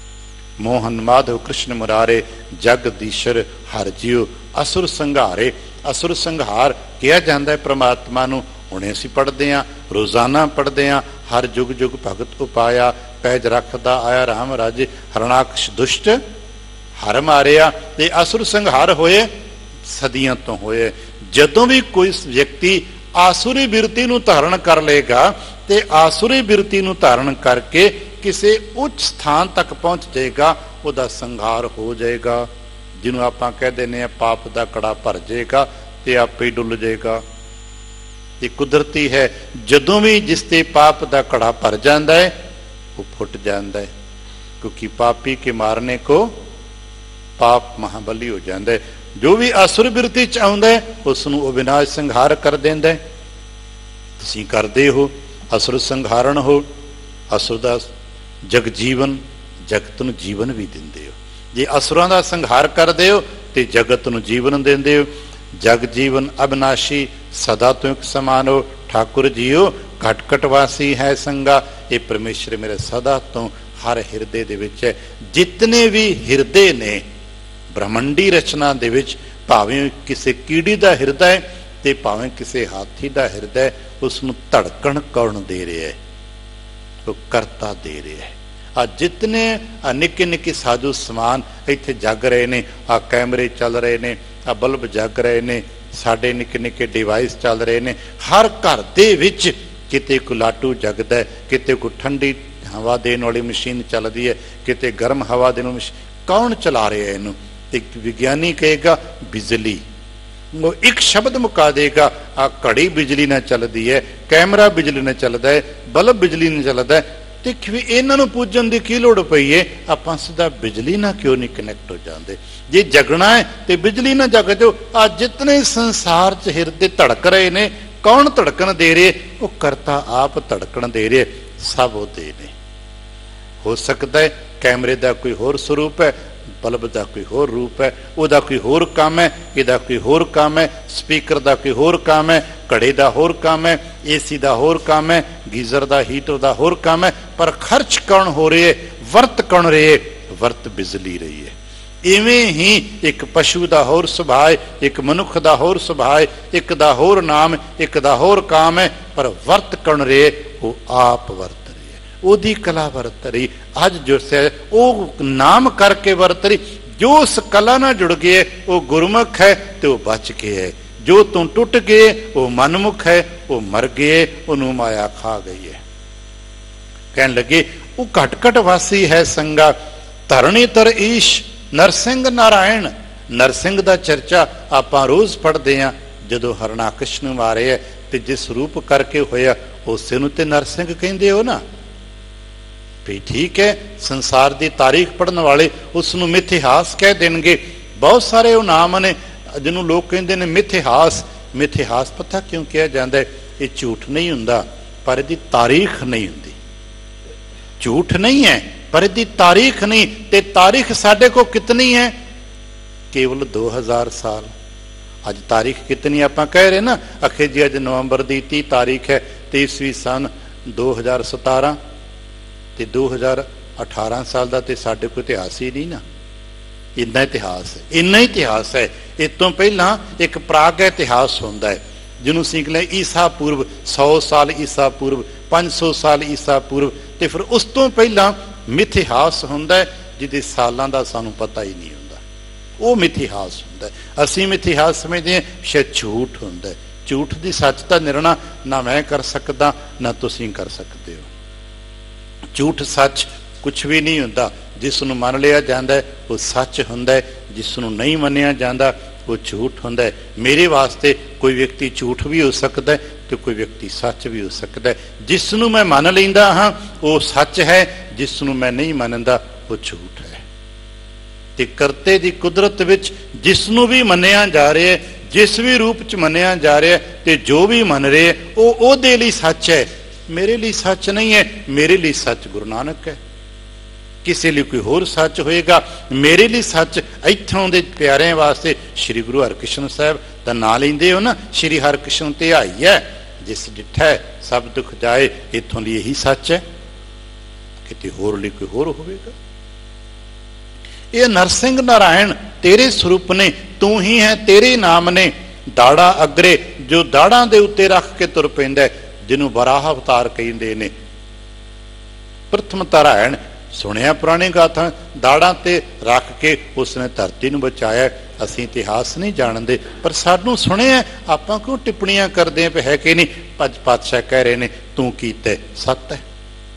मोहन माधव कृष्ण मुरारे, जगदीशर हर जियो असुर संघारे। असुर संघार किया जाता है परमात्मा नूं। हुणे असीं पढ़दे हां, रोजाना पढ़दे हां, हर जुग जुग भगत उपाया, पैज रखदा आया राम राजे, हरणाक्ष दुष्ट हर मारिया। ते असुर संघार होए सदियां तो होए। जदों भी कोई व्यक्ति आसुरी बिरती नूं धारण कर लेगा ते आसुरी बिरती नूं धारण करके किसी उच्च स्थान तक पहुंच जाएगा, उहदा संघार हो जाएगा। जिन्हों आपां कह देने पाप दा कड़ा भर जाएगा ते आपे ही डुल जाएगा। ये कुदरती है, जदों भी जिसते पाप दा कड़ा भर जाता है वो फुट जाता है, क्योंकि पापी के मारने को पाप महाबली हो जाता है। जो भी असुर बिरती च आउंदा है उसनूं अविनाश संहार कर देंदा है। तुसीं करदे हो, असुर संहारण हो, असुर दा जग जीवन, जगत नूं जीवन भी दिंदे हो। जे असुरां दा संहार करदे हो ते जगत नूं जीवन दिंदे हो। जग जीवन अविनाशी, सदा तो एक समान हो। ठाकुर जीओ घट घट वासी है संगा। ये परमेश्वर मेरे सदा तो हर हिरदे दे विच है। जितने भी हिरदे ने ब्रह्मंडी रचना दे विच, भावें किसी कीड़ी दा हिरदा है ते भावें किसी हाथी दा हिरदा है, उसनूं धड़कण कौन दे रहा है? वो करता दे रहा है। आ जितने आ निक्के निक्के साजो समान इत्थे जग रहे ने, आ कैमरे चल रहे ने, आ बल्ब जग रहे ने, साडे निक्के निक्के डिवाइस चल रहे ने, हर घर दे विच किते कोई लाटू जगदा है, किते कोई ठंडी हवा देने वाली मशीन चलदी है, किते गर्म हवा देने वाली मशीन। कौन चला रहा है इनू? एक विज्ञानी कहेगा बिजली, वो एक शब्द मुका देगा, आ घड़ी बिजली ना चलती है, कैमरा बिजली ना चलता है, बल्ब बिजली ना चलता है। तो इन्हों पूजन की की लोड़ पई है? आपां सीधा बिजली ना क्यों नहीं कनैक्ट हो जाते? जे जगना है तो बिजली ना जग जाओ। आ जितने संसार च हिरदे धड़क रहे ने, कौन धड़कन दे रहे? वो करता आप धड़कन दे रहे, सब वो दे ने। हो सकता है कैमरे का कोई होर स्वरूप है, बल्ब का कोई होर रूप है, वह कोई होर काम है, यदा कोई होर काम है, स्पीकर का कोई होर काम है, घड़े का होर काम है, एसी का होर काम है, गीजर का हीटर का होर काम है, पर खर्च कौन हो रही है? वर्त कौन रही है? वर्त बिजली रही है। इवें ही एक पशु का होर सुभाव, एक मनुख का होर सुभाव, एक का होर नाम, एक का होर काम है, पर वर्त कौन रहे? वो आप वर्त ओदी कला वरत रही। अज जो से वो नाम करके वरत रही। जो उस कला ना जुड़ गए वो गुरमुख है तो बच के है, ਜੋ ਤੂੰ ਟੁੱਟ ਗਏ ਉਹ ਮਨਮੁਖ ਹੈ, ਉਹ ਮਰ ਗਏ, ਉਹਨੂੰ ਮਾਇਆ ਖਾ ਗਈ ਹੈ। ਕਹਿਣ ਲੱਗੇ ਉਹ ਘਟ ਘਟ ਵਾਸੀ ਹੈ ਸੰਗਾ, ਧਰਣੀ ਤਰ ਈਸ਼ ਨਰਸਿੰਘ ਨਾਰਾਇਣ। ਨਰਸਿੰਘ ਦਾ ਚਰਚਾ ਆਪਾਂ ਰੋਜ਼ ਪੜ੍ਹਦੇ ਹਾਂ। ਜਦੋਂ ਹਰਨਾਕਸ਼ ਨੂੰ ਮਾਰਿਆ ਤੇ ਜਿਸ ਰੂਪ ਕਰਕੇ ਹੋਇਆ ਉਸੇ ਨੂੰ ਤੇ ਨਰਸਿੰਘ ਕਹਿੰਦੇ ਹੋ ਨਾ। ਵੀ ਠੀਕ ਹੈ, ਸੰਸਾਰ ਦੀ ਤਾਰੀਖ ਪੜ੍ਹਨ ਵਾਲੇ ਉਸ ਨੂੰ ਮਿਥਿਹਾਸ ਕਹਿ ਦੇਣਗੇ। ਬਹੁਤ ਸਾਰੇ ਉਹ ਨਾਮ ਨੇ ਜਿਹਨੂੰ ਲੋਕ ਕਹਿੰਦੇ ਨੇ ਮਿਥਿਹਾਸ। ਮਿਥਿਹਾਸ ਪਤਾ ਕਿਉਂ ਕਿਹਾ ਜਾਂਦਾ? ਇਹ ਝੂਠ ਨਹੀਂ ਹੁੰਦਾ, ਪਰ ਇਹਦੀ ਤਾਰੀਖ ਨਹੀਂ ਹੁੰਦੀ। ਝੂਠ ਨਹੀਂ ਹੈ, ਪਰ ਇਹਦੀ ਤਾਰੀਖ ਨਹੀਂ। ਤੇ ਤਾਰੀਖ ਸਾਡੇ ਕੋਲ ਕਿਤਨੀ ਹੈ? ਕੇਵਲ ਦੋ ਹਜ਼ਾਰ ਸਾਲ। ਅੱਜ ਤਾਰੀਖ ਕਿਤਨੀ ਆਪਾਂ ਕਹਿ ਰਹੇ ਨਾ, ਅਖੇ ਜੀ ਅੱਜ ਨਵੰਬਰ ਦੀ ਤੀਹ ਤਾਰੀਖ ਹੈ ਤੇ ਈਸਵੀ ਸਨ ਦੋ ਹਜ਼ਾਰ ਸਤਾਰਾਂ, ਤੇ ਦੋ ਹਜ਼ਾਰ ਅਠਾਰਾਂ ਸਾਲ ਦਾ ਤੇ ਸਾਡੇ ਕੋਲ ਇਤਿਹਾਸ ਹੀ ਨਹੀਂ ਨਾ। ਇੰਨਾ ਇਤਿਹਾਸ ਹੈ, ਇੰਨਾ ਇਤਿਹਾਸ ਹੈ। ਇਸ ਤੋਂ ਪਹਿਲਾਂ ਇੱਕ ਪ੍ਰਾਗ ਇਤਿਹਾਸ ਹੁੰਦਾ ਹੈ ਜਿਹਨੂੰ ਅਸੀਂ ਕਹਿੰਦੇ ਈਸਾ ਪੂਰਵ ਸੌ ਸਾਲ, ਈਸਾ ਪੂਰਵ ਪੰਜ ਸੌ ਸਾਲ, ਈਸਾ ਪੂਰਵ। ਤੇ ਫਿਰ ਉਸ ਤੋਂ ਪਹਿਲਾਂ ਮਿਥਿਹਾਸ ਹੁੰਦਾ ਹੈ ਜਿਹਦੇ ਸਾਲਾਂ ਦਾ ਸਾਨੂੰ ਪਤਾ ਹੀ ਨਹੀਂ ਹੁੰਦਾ। ਉਹ ਮਿਥਿਹਾਸ ਹੁੰਦਾ। ਅਸੀਂ ਮਿਥਿਹਾਸ ਸਮਝਦੇ ਹਾਂ ਸ਼ਾਇਦ ਝੂਠ ਹੁੰਦਾ। ਝੂਠ ਦੀ ਸੱਚ ਦਾ ਨਿਰਣਾ ਨਾ ਮੈਂ ਕਰ ਸਕਦਾ ਨਾ ਤੁਸੀਂ ਕਰ ਸਕਦੇ ਹੋ। ਝੂਠ ਸੱਚ ਕੁਛ ਵੀ ਨਹੀਂ ਹੁੰਦਾ। ਜਿਸ ਨੂੰ ਮੰਨ ਲਿਆ ਜਾਂਦਾ ਉਹ ਸੱਚ ਹੁੰਦਾ, ਜਿਸ ਨੂੰ ਨਹੀਂ ਮੰਨਿਆ ਜਾਂਦਾ ਉਹ ਝੂਠ ਹੁੰਦਾ। ਮੇਰੇ ਵਾਸਤੇ ਕੋਈ ਵਿਅਕਤੀ ਝੂਠ ਵੀ ਹੋ ਸਕਦਾ ਤੇ ਕੋਈ ਵਿਅਕਤੀ ਸੱਚ ਵੀ ਹੋ ਸਕਦਾ। ਜਿਸ ਨੂੰ ਮੈਂ ਮੰਨ ਲੈਂਦਾ ਹਾਂ ਉਹ ਸੱਚ ਹੈ, ਜਿਸ ਨੂੰ ਮੈਂ ਨਹੀਂ ਮੰਨਦਾ ਉਹ ਝੂਠ ਹੈ। ਤੇ ਕਰਤੇ ਦੀ ਕੁਦਰਤ ਵਿੱਚ ਜਿਸ ਨੂੰ ਵੀ ਮੰਨਿਆ ਜਾ ਰਿਹਾ, ਜਿਸ ਵੀ ਰੂਪ ਚ ਮੰਨਿਆ ਜਾ ਰਿਹਾ ਤੇ ਜੋ ਵੀ ਮੰਨ ਰਹੇ ਉਹ ਉਹਦੇ ਲਈ ਸੱਚ ਹੈ। ਮੇਰੇ ਲਈ ਸੱਚ ਨਹੀਂ ਹੈ। ਮੇਰੇ ਲਈ ਸੱਚ ਗੁਰੂ ਨਾਨਕ ਹੈ। ਕਿਸੇ ਲਈ ਕੋਈ ਹੋਰ ਸੱਚ ਹੋਏਗਾ। ਮੇਰੇ ਲਈ ਸੱਚ ਇੱਥੋਂ ਦੇ ਪਿਆਰਿਆਂ ਵਾਸਤੇ ਸ੍ਰੀ ਗੁਰੂ ਹਰਿਕ੍ਰਿਸ਼ਨ ਸਾਹਿਬ ਦਾ ਨਾਂ ਲੈਂਦੇ ਹੋ ਨਾ, ਸ੍ਰੀ ਹਰਿਕ੍ਰਿਸ਼ਨ ਧਿਆਈ ਹੈ ਜਿਸ ਡਿਠੈ ਸਭ ਦੁੱਖ ਜਾਏ। ਇੱਥੋਂ ਲਈ ਇਹੀ ਸੱਚ ਹੈ, ਕਿਤੇ ਹੋਰ ਲਈ ਕੋਈ ਹੋਰ ਹੋਵੇਗਾ। ਇਹ ਨਰਸਿੰਘ ਨਾਰਾਇਣ ਤੇਰੇ ਸਰੂਪ ਨੇ, ਤੂੰ ਹੀ ਹੈ, ਤੇਰੇ ਨਾਮ ਨੇ। ਦਾੜਾ ਅਗਰੇ ਜੋ ਦਾੜਾਂ ਦੇ ਉੱਤੇ ਰੱਖ ਕੇ ਤੁਰ ਪੈਂਦਾ, ਜਿਹਨੂੰ ਬਰਾਹ ਅਵਤਾਰ ਕਹਿੰਦੇ ਨੇ। ਪ੍ਰਥਮ ਨਾਰਾਇਣ ਸੁਣਿਆ ਪੁਰਾਣੀ ਗਾਥਾ, ਦਾੜਾਂ ਤੇ ਰੱਖ ਕੇ ਉਸਨੇ ਧਰਤੀ ਨੂੰ ਬਚਾਇਆ। ਅਸੀਂ ਇਤਿਹਾਸ ਨਹੀਂ ਜਾਣਦੇ, ਪਰ ਸਾਨੂੰ ਸੁਣਿਆ। ਆਪਾਂ ਕਿਉਂ ਟਿੱਪਣੀਆਂ ਕਰਦੇ ਪਏ ਹੈ ਕਿ ਨਹੀਂ? ਪੰਜ ਪਾਤਸ਼ਾਹ ਕਹਿ ਰਹੇ ਨੇ ਤੂੰ ਕੀਤੇ ਸੱਤ ਹੈ।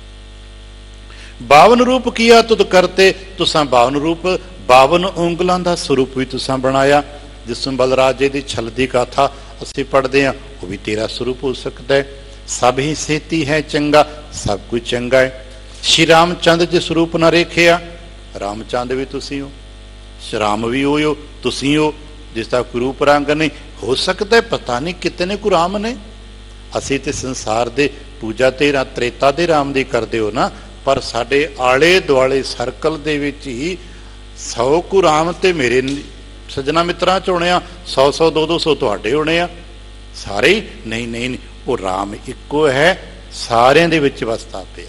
ਬਾਵਨ ਰੂਪ ਕੀਆ ਤੁਧ ਕਰਤੇ, ਤੁਸਾਂ ਬਾਵਨ ਰੂਪ, ਬਾਵਨ ਉਂਗਲਾਂ ਦਾ ਸਰੂਪ ਵੀ ਤੁਸਾਂ ਬਣਾਇਆ। ਜਿਸ ਨੂੰ ਬਲਰਾਜੇ ਦੀ ਛਲ ਦੀ ਗਾਥਾ ਅਸੀਂ ਪੜ੍ਹਦੇ ਹਾਂ, ਉਹ ਵੀ ਤੇਰਾ ਸਰੂਪ ਹੋ ਸਕਦਾ ਹੈ। ਸਭ ਹੀ ਸੇਤੀ ਹੈ ਚੰਗਾ, ਸਭ ਕੁਝ ਚੰਗਾ ਹੈ। ਸ਼੍ਰੀ ਰਾਮਚੰਦ ਜਿਸ ਰੂਪ ਨਾ ਰੇਖਿਆ, ਰਾਮਚੰਦ ਵੀ ਤੁਸੀਂ ਹੋ, ਸ਼ਰਾਮ ਵੀ ਹੋ, ਤੁਸੀਂ ਹੋ, ਜਿਸ ਦਾ ਕੋਈ ਰੂਪ ਰੰਗ ਨਹੀਂ। ਹੋ ਸਕਦਾ ਪਤਾ ਨਹੀਂ ਕਿਤਨੇ ਕੁ ਰਾਮ ਨੇ। ਅਸੀਂ ਤੇ ਸੰਸਾਰ ਦੇ ਪੂਜਾ ਤੇ ਤ੍ਰੇਤਾ ਦੇ ਰਾਮ ਦੀ ਕਰਦੇ ਹੋ ਨਾ, ਪਰ ਸਾਡੇ ਆਲੇ ਦੁਆਲੇ ਸਰਕਲ ਦੇ ਵਿੱਚ ਹੀ ਸੌ ਕੁ ਰਾਮ ਤੇ ਮੇਰੇ ਸੱਜਣਾ ਮਿੱਤਰਾਂ ਚ ਹੋਣੇ ਆ, ਸੌ ਸੌ ਦੋ ਦੋ ਸੌ ਤੁਹਾਡੇ ਹੋਣੇ ਆ। ਸਾਰੇ ਹੀ ਨਹੀਂ ਨਹੀਂ, ਉਹ ਰਾਮ ਇੱਕੋ ਹੈ, ਸਾਰਿਆਂ ਦੇ ਵਿੱਚ ਵਸਦਾ ਪਿਆ।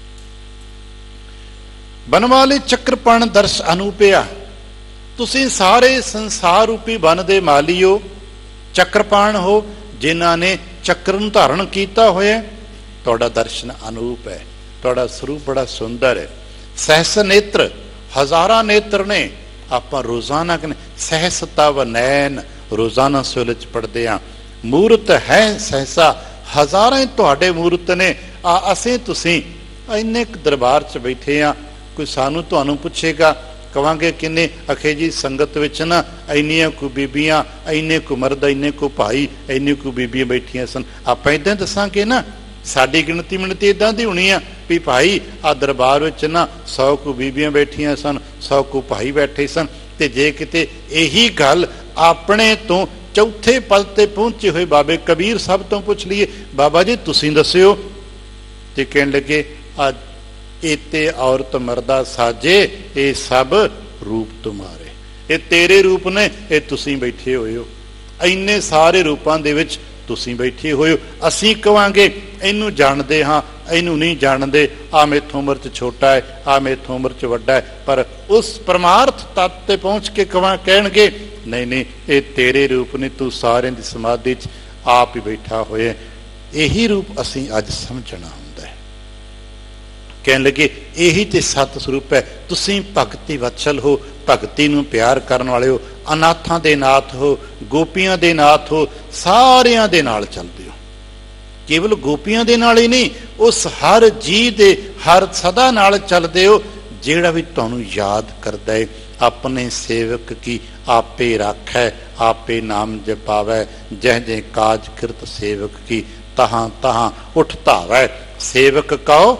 ਬਨਵਾਲੇ ਚੱਕਰਪਣ ਦਰਸ਼ ਅਨੂਪਿਆ, ਤੁਸੀਂ ਸਾਰੇ ਸੰਸਾਰ ਰੂਪੀ ਬਨ ਦੇ ਮਾਲੀ ਹੋ, ਚੱਕਰਪਾਣ ਹੋ, ਜਿਨ੍ਹਾਂ ਨੇ ਚੱਕਰ ਨੂੰ ਧਾਰਨ ਕੀਤਾ ਹੋਇਆ। ਤੁਹਾਡਾ ਦਰਸ਼ਨ ਅਨੂਪ ਹੈ, ਤੁਹਾਡਾ ਸਰੂਪ ਬੜਾ ਸੁੰਦਰ ਹੈ। ਸਹਿਸ ਨੇਤਰ, ਹਜ਼ਾਰਾਂ ਨੇਤਰ ਨੇ। ਆਪਾਂ ਰੋਜ਼ਾਨਾ ਕਹਿੰਦੇ ਸਹਿਸ ਤਵ ਨੈਣ, ਰੋਜ਼ਾਨਾ ਸੋਲੇ ਚ ਪੜ੍ਹਦੇ ਹਾਂ। ਮੂਰਤ ਹੈ ਸਹਿਸਾ, ਹਜ਼ਾਰਾਂ ਤੁਹਾਡੇ ਮੂਰਤ ਨੇ। ਆ ਅਸੀਂ ਤੁਸੀਂ ਇੰਨੇ ਦਰਬਾਰ ਚ ਬੈਠੇ ਹਾਂ, ਕੋਈ ਸਾਨੂੰ ਤੁਹਾਨੂੰ ਪੁੱਛੇਗਾ ਕਵਾਂਗੇ ਕਿੰਨੇ? ਅਖੇ ਜੀ ਸੰਗਤ ਵਿੱਚ ਨਾ ਇੰਨੀਆਂ ਕੁ ਬੀਬੀਆਂ, ਇੰਨੇ ਕੁ ਮਰਦ, ਇੰਨੇ ਕੁ ਭਾਈ, ਇੰਨੇ ਕੁ ਬੀਬੀਆਂ ਬੈਠੀਆਂ ਸਨ। ਆਪਾਂ ਏਦਾਂ ਦੱਸਾਂਗੇ ਨਾ, ਸਾਡੀ ਗਿਣਤੀ ਮਿਣਤੀ ਏਦਾਂ ਦੀ ਹੋਣੀ ਆ ਵੀ ਭਾਈ ਆ ਦਰਬਾਰ ਵਿੱਚ ਨਾ ਸੌ ਕੁ ਬੀਬੀਆਂ ਬੈਠੀਆਂ ਸਨ, ਸੌ ਕੁ ਭਾਈ ਬੈਠੇ ਸਨ। ਤੇ ਜੇ ਕਿਤੇ ਇਹੀ ਗੱਲ ਆਪਣੇ ਤੋਂ ਚੌਥੇ ਪਦ ਤੇ ਪਹੁੰਚੇ ਹੋਏ ਬਾਬੇ ਕਬੀਰ ਸਾਹਿਬ ਤੋਂ ਪੁੱਛ ਲਈਏ, ਬਾਬਾ ਜੀ ਤੁਸੀਂ ਦੱਸਿਓ, ਤੇ ਕਹਿਣ ਲੱਗੇ ਆ ਇਤੇ ਔਰਤ ਮਰਦਾ ਸਾਜੇ, ਇਹ ਸਭ ਰੂਪ ਤੁਮਾਰੇ। ਇਹ ਤੇਰੇ ਰੂਪ ਨੇ, ਇਹ ਤੁਸੀਂ ਬੈਠੇ ਹੋਏ ਹੋ। ਇੰਨੇ ਸਾਰੇ ਰੂਪਾਂ ਦੇ ਵਿੱਚ ਤੁਸੀਂ ਬੈਠੇ ਹੋਏ ਹੋ। ਅਸੀਂ ਕਵਾਂਗੇ ਇਹਨੂੰ ਜਾਣਦੇ ਹਾਂ, ਇਹਨੂੰ ਨਹੀਂ ਜਾਣਦੇ, ਆ ਮੇਥੋਂ ਉਮਰ ਚ ਛੋਟਾ ਹੈ, ਆ ਮੇਥੋਂ ਉਮਰ ਚ ਵੱਡਾ ਹੈ। ਪਰ ਉਸ ਪਰਮਾਰਥ ਤੱਤ ਤੇ ਪਹੁੰਚ ਕੇ ਕਵਾਂ ਕਹਿਣਗੇ ਨਹੀਂ ਨਹੀਂ, ਇਹ ਤੇਰੇ ਰੂਪ ਨੇ, ਤੂੰ ਸਾਰਿਆਂ ਦੀ ਸਮਾਧੀ ਚ ਆਪ ਹੀ ਬੈਠਾ ਹੋਇਆ। ਇਹੀ ਰੂਪ ਅਸੀਂ ਅੱਜ ਸਮਝਣਾ ਹੁੰਦਾ ਹੈ। ਕਹਿਣ ਲੱਗੇ ਇਹੀ ਤੇ ਸਤ ਸਰੂਪ ਹੈ। ਤੁਸੀਂ ਭਗਤੀ ਵਤਸਲ ਹੋ, ਭਗਤੀ ਨੂੰ ਪਿਆਰ ਕਰਨ ਵਾਲੇ ਹੋ। ਅਨਾਥਾਂ ਦੇ ਨਾਥ ਹੋ, ਗੋਪੀਆਂ ਦੇ ਨਾਥ ਹੋ, ਸਾਰਿਆਂ ਦੇ ਨਾਲ ਚੱਲਦੇ ਹੋ। ਕੇਵਲ ਗੋਪੀਆਂ ਦੇ ਨਾਲ ਹੀ ਨਹੀਂ, ਉਸ ਹਰ ਜੀ ਦੇ ਹਰ ਸਦਾ ਨਾਲ ਚੱਲਦੇ ਹੋ ਜਿਹੜਾ ਵੀ ਤੁਹਾਨੂੰ ਯਾਦ ਕਰਦਾ ਹੈ। ਆਪਣੇ ਸੇਵਕ ਕੀ ਆਪੇ ਰਾਖੈ, ਆਪੇ ਨਾਮ ਜਪਾਵੈ, ਜਹ ਜਹ ਕਾਜ ਕਿਰਤ ਸੇਵਕ ਕੀ ਤਹਾਂ ਤਹਾਂ ਉਠ ਧਾਵੈ। ਸੇਵਕ ਕਉ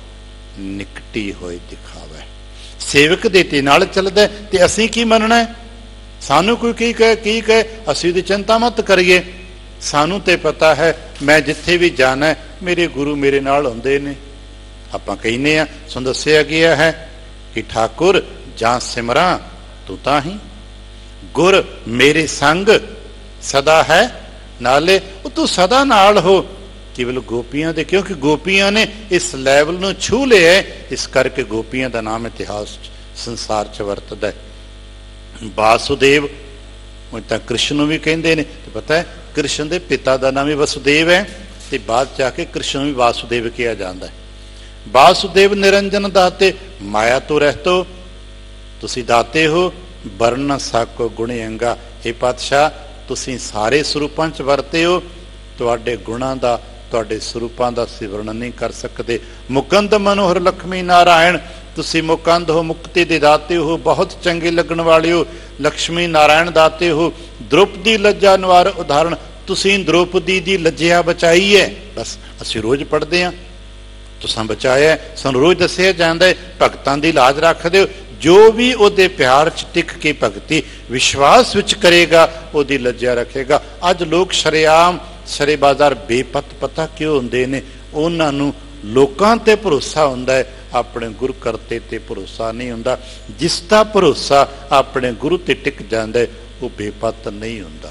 ਨਿਕਟੀ ਹੋਏ ਦਿਖਾਵੈ। ਸੇਵਕ ਦੇ ਤੇ ਨਾਲ ਚੱਲਦਾ ਤੇ ਅਸੀਂ ਕੀ ਮੰਨਣਾ? ਸਾਨੂੰ ਕੋਈ ਕੀ ਕਹੇ ਕੀ ਕਹੇ ਅਸੀਂ ਉਹਦੀ ਚਿੰਤਾ ਮਤ ਕਰੀਏ। ਸਾਨੂੰ ਤੇ ਪਤਾ ਹੈ ਮੈਂ ਜਿੱਥੇ ਵੀ ਜਾਣਾ ਮੇਰੇ ਗੁਰੂ ਮੇਰੇ ਨਾਲ ਹੁੰਦੇ ਨੇ। ਆਪਾਂ ਕਹਿੰਦੇ ਆ, ਸਾਨੂੰ ਦੱਸਿਆ ਗਿਆ ਹੈ ਕਿ ਠਾਕੁਰ ਜਾਂ ਸਿਮਰਾਂ ਤੂੰ ਤਾਂ ਹੀ, ਗੁਰ ਮੇਰੇ ਸੰਗ ਸਦਾ ਹੈ ਨਾਲੇ। ਉਹ ਤੂੰ ਸਦਾ ਨਾਲ ਹੋ। ਕੇਵਲ ਗੋਪੀਆਂ ਦੇ, ਕਿਉਂਕਿ ਗੋਪੀਆਂ ਨੇ ਇਸ ਲੈਵਲ ਨੂੰ ਛੂ ਲਿਆ, ਇਸ ਕਰਕੇ ਗੋਪੀਆਂ ਦਾ ਨਾਮ ਇਤਿਹਾਸ ਸੰਸਾਰ 'ਚ ਵਰਤਦਾ ਹੈ। ਵਾਸੁਦੇਵ ਉਹ ਤਾਂ ਕ੍ਰਿਸ਼ਨ ਨੂੰ ਵੀ ਕਹਿੰਦੇ ਨੇ, ਤੇ ਪਤਾ ਹੈ ਕ੍ਰਿਸ਼ਨ ਦੇ ਪਿਤਾ ਦਾ ਨਾਮ ਵੀ ਵਸੁਦੇਵ ਹੈ, ਤੇ ਬਾਅਦ 'ਚ ਆ ਕੇ ਕ੍ਰਿਸ਼ਨ ਨੂੰ ਵੀ ਵਾਸੁਦੇਵ ਕਿਹਾ ਜਾਂਦਾ ਹੈ। ਵਾਸੁਦੇਵ ਨਿਰੰਜਨ ਦਾਤੇ, ਮਾਇਆ ਤੋਂ ਰਹਿਤੋ, ਤੁਸੀਂ ਦਾਤੇ ਹੋ, ਵਰਨ ਸਾਕੋ ਗੁਣ ਅੰਗਾ। ਇਹ ਪਾਤਸ਼ਾਹ ਤੁਸੀਂ ਸਾਰੇ ਸਰੂਪਾਂ 'ਚ ਵਰਤੇ ਹੋ, ਤੁਹਾਡੇ ਗੁਣਾਂ ਦਾ, ਤੁਹਾਡੇ ਸਰੂਪਾਂ ਦਾ ਅਸੀਂ ਵਰਣਨ ਨਹੀਂ ਕਰ ਸਕਦੇ। ਮੁਕੰਦ ਮਨੋਹਰ ਲక్ష్ਮੀ ਨਾਰਾਇਣ, ਤੁਸੀਂ ਮੁਕੰਦ ਹੋ, ਮੁਕਤੀ ਦੇ ਦਾਤੇ ਹੋ, ਬਹੁਤ ਚੰਗੇ ਲੱਗਣ ਵਾਲੇ ਹੋ, ਲక్ష్ਮੀ ਨਾਰਾਇਣ ਦਾਤੇ ਹੋ। ਦ੍ਰੋਪਦੀ ਲੱਜਾ ਨਿਵਾਰ ਉਦਾਹਰਣ, ਤੁਸੀਂ ਦ੍ਰੋਪਦੀ ਦੀ ਲੱਜਿਆ ਬਚਾਈ ਹੈ। ਬਸ ਅਸੀਂ ਰੋਜ਼ ਪੜ੍ਹਦੇ ਹਾਂ, ਤੁਸੀਂ ਬਚਾਇਆ, ਸਾਨੂੰ ਰੋਜ਼ ਦੱਸਿਆ ਜਾਂਦਾ ਹੈ। ਭਗਤਾਂ ਦੀ ਲਾਜ ਰੱਖਦੇ ਹੋ, ਜੋ ਵੀ ਉਹਦੇ ਪਿਆਰ 'ਚ ਟਿਕ ਕੇ ਭਗਤੀ ਵਿਸ਼ਵਾਸ ਵਿੱਚ ਕਰੇਗਾ ਉਹਦੀ ਲੱਜਿਆ ਰੱਖੇਗਾ। ਅੱਜ ਲੋਕ ਸ਼ਰੇਆਮ ਸ਼ਰੇ ਬਾਜ਼ਾਰ ਬੇਪਤ ਪਤਾ ਕਿਉਂ ਹੁੰਦੇ ਨੇ? ਉਹਨਾਂ ਨੂੰ ਲੋਕਾਂ ਤੇ ਭਰੋਸਾ ਹੁੰਦਾ ਹੈ, ਆਪਣੇ ਗੁਰੂ ਕਰਤੇ ਤੇ ਭਰੋਸਾ ਨਹੀਂ ਹੁੰਦਾ। ਜਿਸ ਦਾ ਭਰੋਸਾ ਆਪਣੇ ਗੁਰੂ ਤੇ ਟਿਕ ਜਾਂਦਾ ਹੈ ਉਹ ਬੇਪਤ ਨਹੀਂ ਹੁੰਦਾ।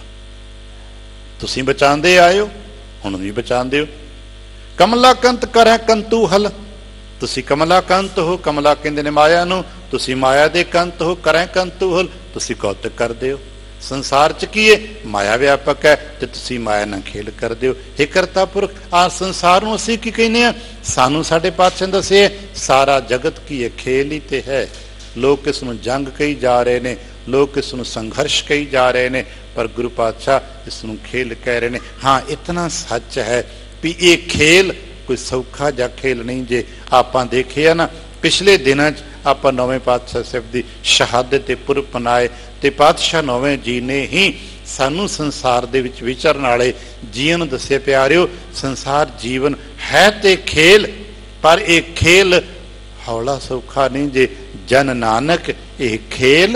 ਤੁਸੀਂ ਬਚਾਉਂਦੇ ਆਏ ਹੋ, ਹੁਣ ਵੀ ਬਚਾਉਂਦੇ ਹੋ। ਕਮਲਾ ਕੰਤ ਕਰੈ ਕੰਤੂ ਹਲ, ਤੁਸੀਂ ਕਮਲਾ ਕੰਤ ਹੋ, ਕਮਲਾ ਕਹਿੰਦੇ ਨੇ ਮਾਇਆ ਨੂੰ, ਤੁਸੀਂ ਮਾਇਆ ਦੇ ਕੰਤ ਹੋ। ਕਰੈ ਕੰਤੂ ਹਲ, ਤੁਸੀਂ ਕੌਤਕ ਕਰਦੇ ਹੋ। ਸੰਸਾਰ 'ਚ ਕੀ ਹੈ? ਮਾਇਆ ਵਿਆਪਕ ਹੈ ਤੇ ਤੁਸੀਂ ਮਾਇਆ ਨਾਲ ਖੇਲ ਕਰਦੇ ਹੋ। ਹੇ ਕਰਤਾ ਪੁਰਖ, ਆ ਸੰਸਾਰ ਨੂੰ ਅਸੀਂ ਕੀ ਕਹਿੰਦੇ ਆ? ਸਾਨੂੰ ਸਾਡੇ ਪਾਤਸ਼ਾਹ ਨੇ ਦੱਸਿਆ ਸਾਰਾ ਜਗਤ ਕੀ ਹੈ? ਖੇਲ ਹੀ ਤੇ ਹੈ। ਲੋਕ ਇਸ ਨੂੰ ਜੰਗ ਕਹੀ ਜਾ ਰਹੇ ਨੇ, ਲੋਕ ਇਸ ਨੂੰ ਸੰਘਰਸ਼ ਕਹੀ ਜਾ ਰਹੇ ਨੇ, ਪਰ ਗੁਰੂ ਪਾਤਸ਼ਾਹ ਇਸ ਨੂੰ ਖੇਲ ਕਹਿ ਰਹੇ ਨੇ। ਹਾਂ, ਇਤਨਾ ਸੱਚ ਹੈ ਵੀ ਇਹ ਖੇਲ ਕੋਈ ਸੌਖਾ ਜਿਹਾ ਖੇਲ ਨਹੀਂ। ਜੇ ਆਪਾਂ ਦੇਖਿਆ ਨਾ, ਪਿਛਲੇ ਦਿਨਾਂ 'ਚ ਆਪਾਂ ਨੌਵੇਂ ਪਾਤਸ਼ਾਹ ਸਾਹਿਬ ਦੀ ਸ਼ਹਾਦਤ ਤੇ ਪੁਰਬ ਮਨਾਏ, ਤੇ ਪਾਤਸ਼ਾਹ ਨੌਵੇਂ ਜੀ ਨੇ ਹੀ ਸਾਨੂੰ ਸੰਸਾਰ ਦੇ ਵਿੱਚ ਵਿਚਰਨ ਵਾਲੇ ਜੀਵਨ ਨੂੰ ਦੱਸਿਆ। ਪਿਆਰਿਓ, ਸੰਸਾਰ ਜੀਵਨ ਹੈ ਤੇ ਖੇਲ, ਪਰ ਇਹ ਖੇਲ ਹੌਲਾ ਸੌਖਾ ਨਹੀਂ। ਜੇ ਜਨ ਨਾਨਕ ਇਹ ਖੇਲ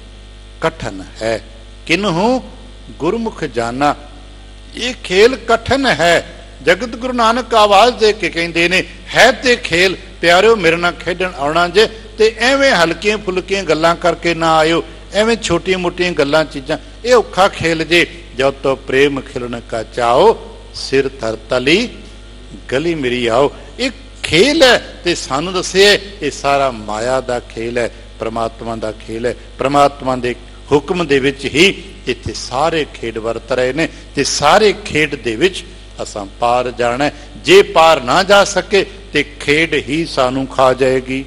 ਕਠਨ ਹੈ, ਕਿਨਹੂ ਗੁਰਮੁਖ ਜਾਨਾ। ਇਹ ਖੇਲ ਕਠਨ ਹੈ। ਜਗਤ ਗੁਰੂ ਨਾਨਕ ਆਵਾਜ਼ ਦੇ ਕੇ ਕਹਿੰਦੇ ਨੇ, ਹੈ ਤੇ ਖੇਲ। ਪਿਆਰਿਓ, ਮੇਰੇ ਨਾਲ ਖੇਡਣ ਆਉਣਾ ਜੇ, ਤੇ ਐਵੇਂ ਹਲਕੀਆਂ ਫੁਲਕੀਆਂ ਗੱਲਾਂ ਕਰਕੇ ਨਾ ਆਇਓ। ਐਵੇਂ ਛੋਟੀਆਂ ਮੋਟੀਆਂ ਗੱਲਾਂ ਚੀਜ਼ਾਂ, ਇਹ ਔਖਾ ਖੇਲ ਜੇ। ਜਦ ਤੋਂ ਪ੍ਰੇਮ ਖਿਲਣ ਕਾ ਚਾਓ, ਸਿਰ ਧਰ ਤਲੀ ਗਲੀ ਮੇਰੀ ਆਓ। ਇਹ ਖੇਲ ਹੈ, ਤੇ ਸਾਨੂੰ ਦੱਸਿਆ ਇਹ ਸਾਰਾ ਮਾਇਆ ਦਾ ਖੇਲ ਹੈ, ਪ੍ਰਮਾਤਮਾ ਦਾ ਖੇਲ ਹੈ। ਪ੍ਰਮਾਤਮਾ ਦੇ ਹੁਕਮ ਦੇ ਵਿੱਚ ਹੀ ਇੱਥੇ ਸਾਰੇ ਖੇਡ ਵਰਤ ਰਹੇ ਨੇ, ਤੇ ਸਾਰੇ ਖੇਡ ਦੇ ਵਿੱਚ ਅਸਾਂ ਪਾਰ ਜਾਣਾ। ਜੇ ਪਾਰ ਨਾ ਜਾ ਸਕੇ ਤੇ ਖੇਡ ਹੀ ਸਾਨੂੰ ਖਾ ਜਾਏਗੀ,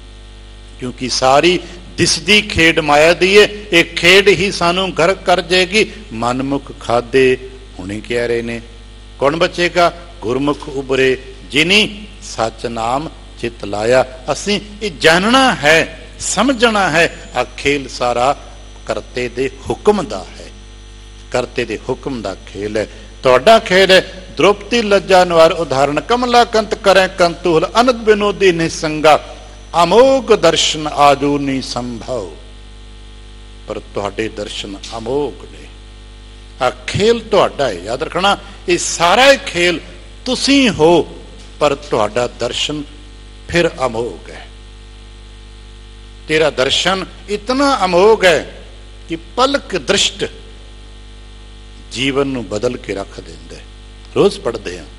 ਕਿਉਂਕਿ ਸਾਰੀ ਦਿਸਦੀ ਖੇਡ ਮਾਇਆ ਦੀ ਹੈ। ਇਹ ਖੇਡ ਹੀ ਸਾਨੂੰ ਗਰਕ ਕਰ ਜਾਏਗੀ। ਮਨਮੁਖ ਖਾਦੇ ਹੁਣੇ ਕਹਿ ਰਹੇ ਨੇ, ਕੌਣ ਬਚੇਗਾ? ਗੁਰਮੁਖ ਉਬਰੇ ਜਿਨੀ ਸੱਚ ਨਾਮ ਚਿਤ ਲਾਇਆ। ਅਸੀਂ ਇਹ ਜਾਣਨਾ ਹੈ, ਸਮਝਣਾ ਹੈ, ਆ ਖੇਲ ਸਾਰਾ ਕਰਤੇ ਦੇ ਹੁਕਮ ਦਾ ਹੈ, ਕਰਤੇ ਦੇ ਹੁਕਮ ਦਾ ਖੇਲ ਹੈ। ਤੁਹਾਡਾ ਖੇਲ ਹੈ। ਦ੍ਰੋਪਦੀ ਲੱਜਾ ਨਿਵਾਰ ਉਦਾਹਰਣ, ਕਮਲਾ ਕੰਤ ਕਰੈ ਕੰਤੂ ਹਲ, ਅਨੰਦ ਬਿਨੋਦੀ ਨਿਸੰਗਾ, ਅਮੋਘ ਦਰਸ਼ਨ ਆਜੂ ਨਹੀਂ ਸੰਭਵ। ਪਰ ਤੁਹਾਡੇ ਦਰਸ਼ਨ ਅਮੋਘ ਨੇ। ਆ ਖੇਲ ਤੁਹਾਡਾ ਹੈ, ਯਾਦ ਰੱਖਣਾ। ਇਹ ਸਾਰਾ ਖੇਲ ਤੁਸੀਂ ਹੋ, ਪਰ ਤੁਹਾਡਾ ਦਰਸ਼ਨ ਫਿਰ ਅਮੋਘ ਹੈ। ਤੇਰਾ ਦਰਸ਼ਨ ਇਤਨਾ ਅਮੋਘ ਹੈ ਕਿ ਪਲਕ ਦ੍ਰਿਸ਼ਟ ਜੀਵਨ ਨੂੰ ਬਦਲ ਕੇ ਰੱਖ ਦਿੰਦਾ ਹੈ। ਰੋਜ਼ ਪੜ੍ਹਦੇ ਹਾਂ,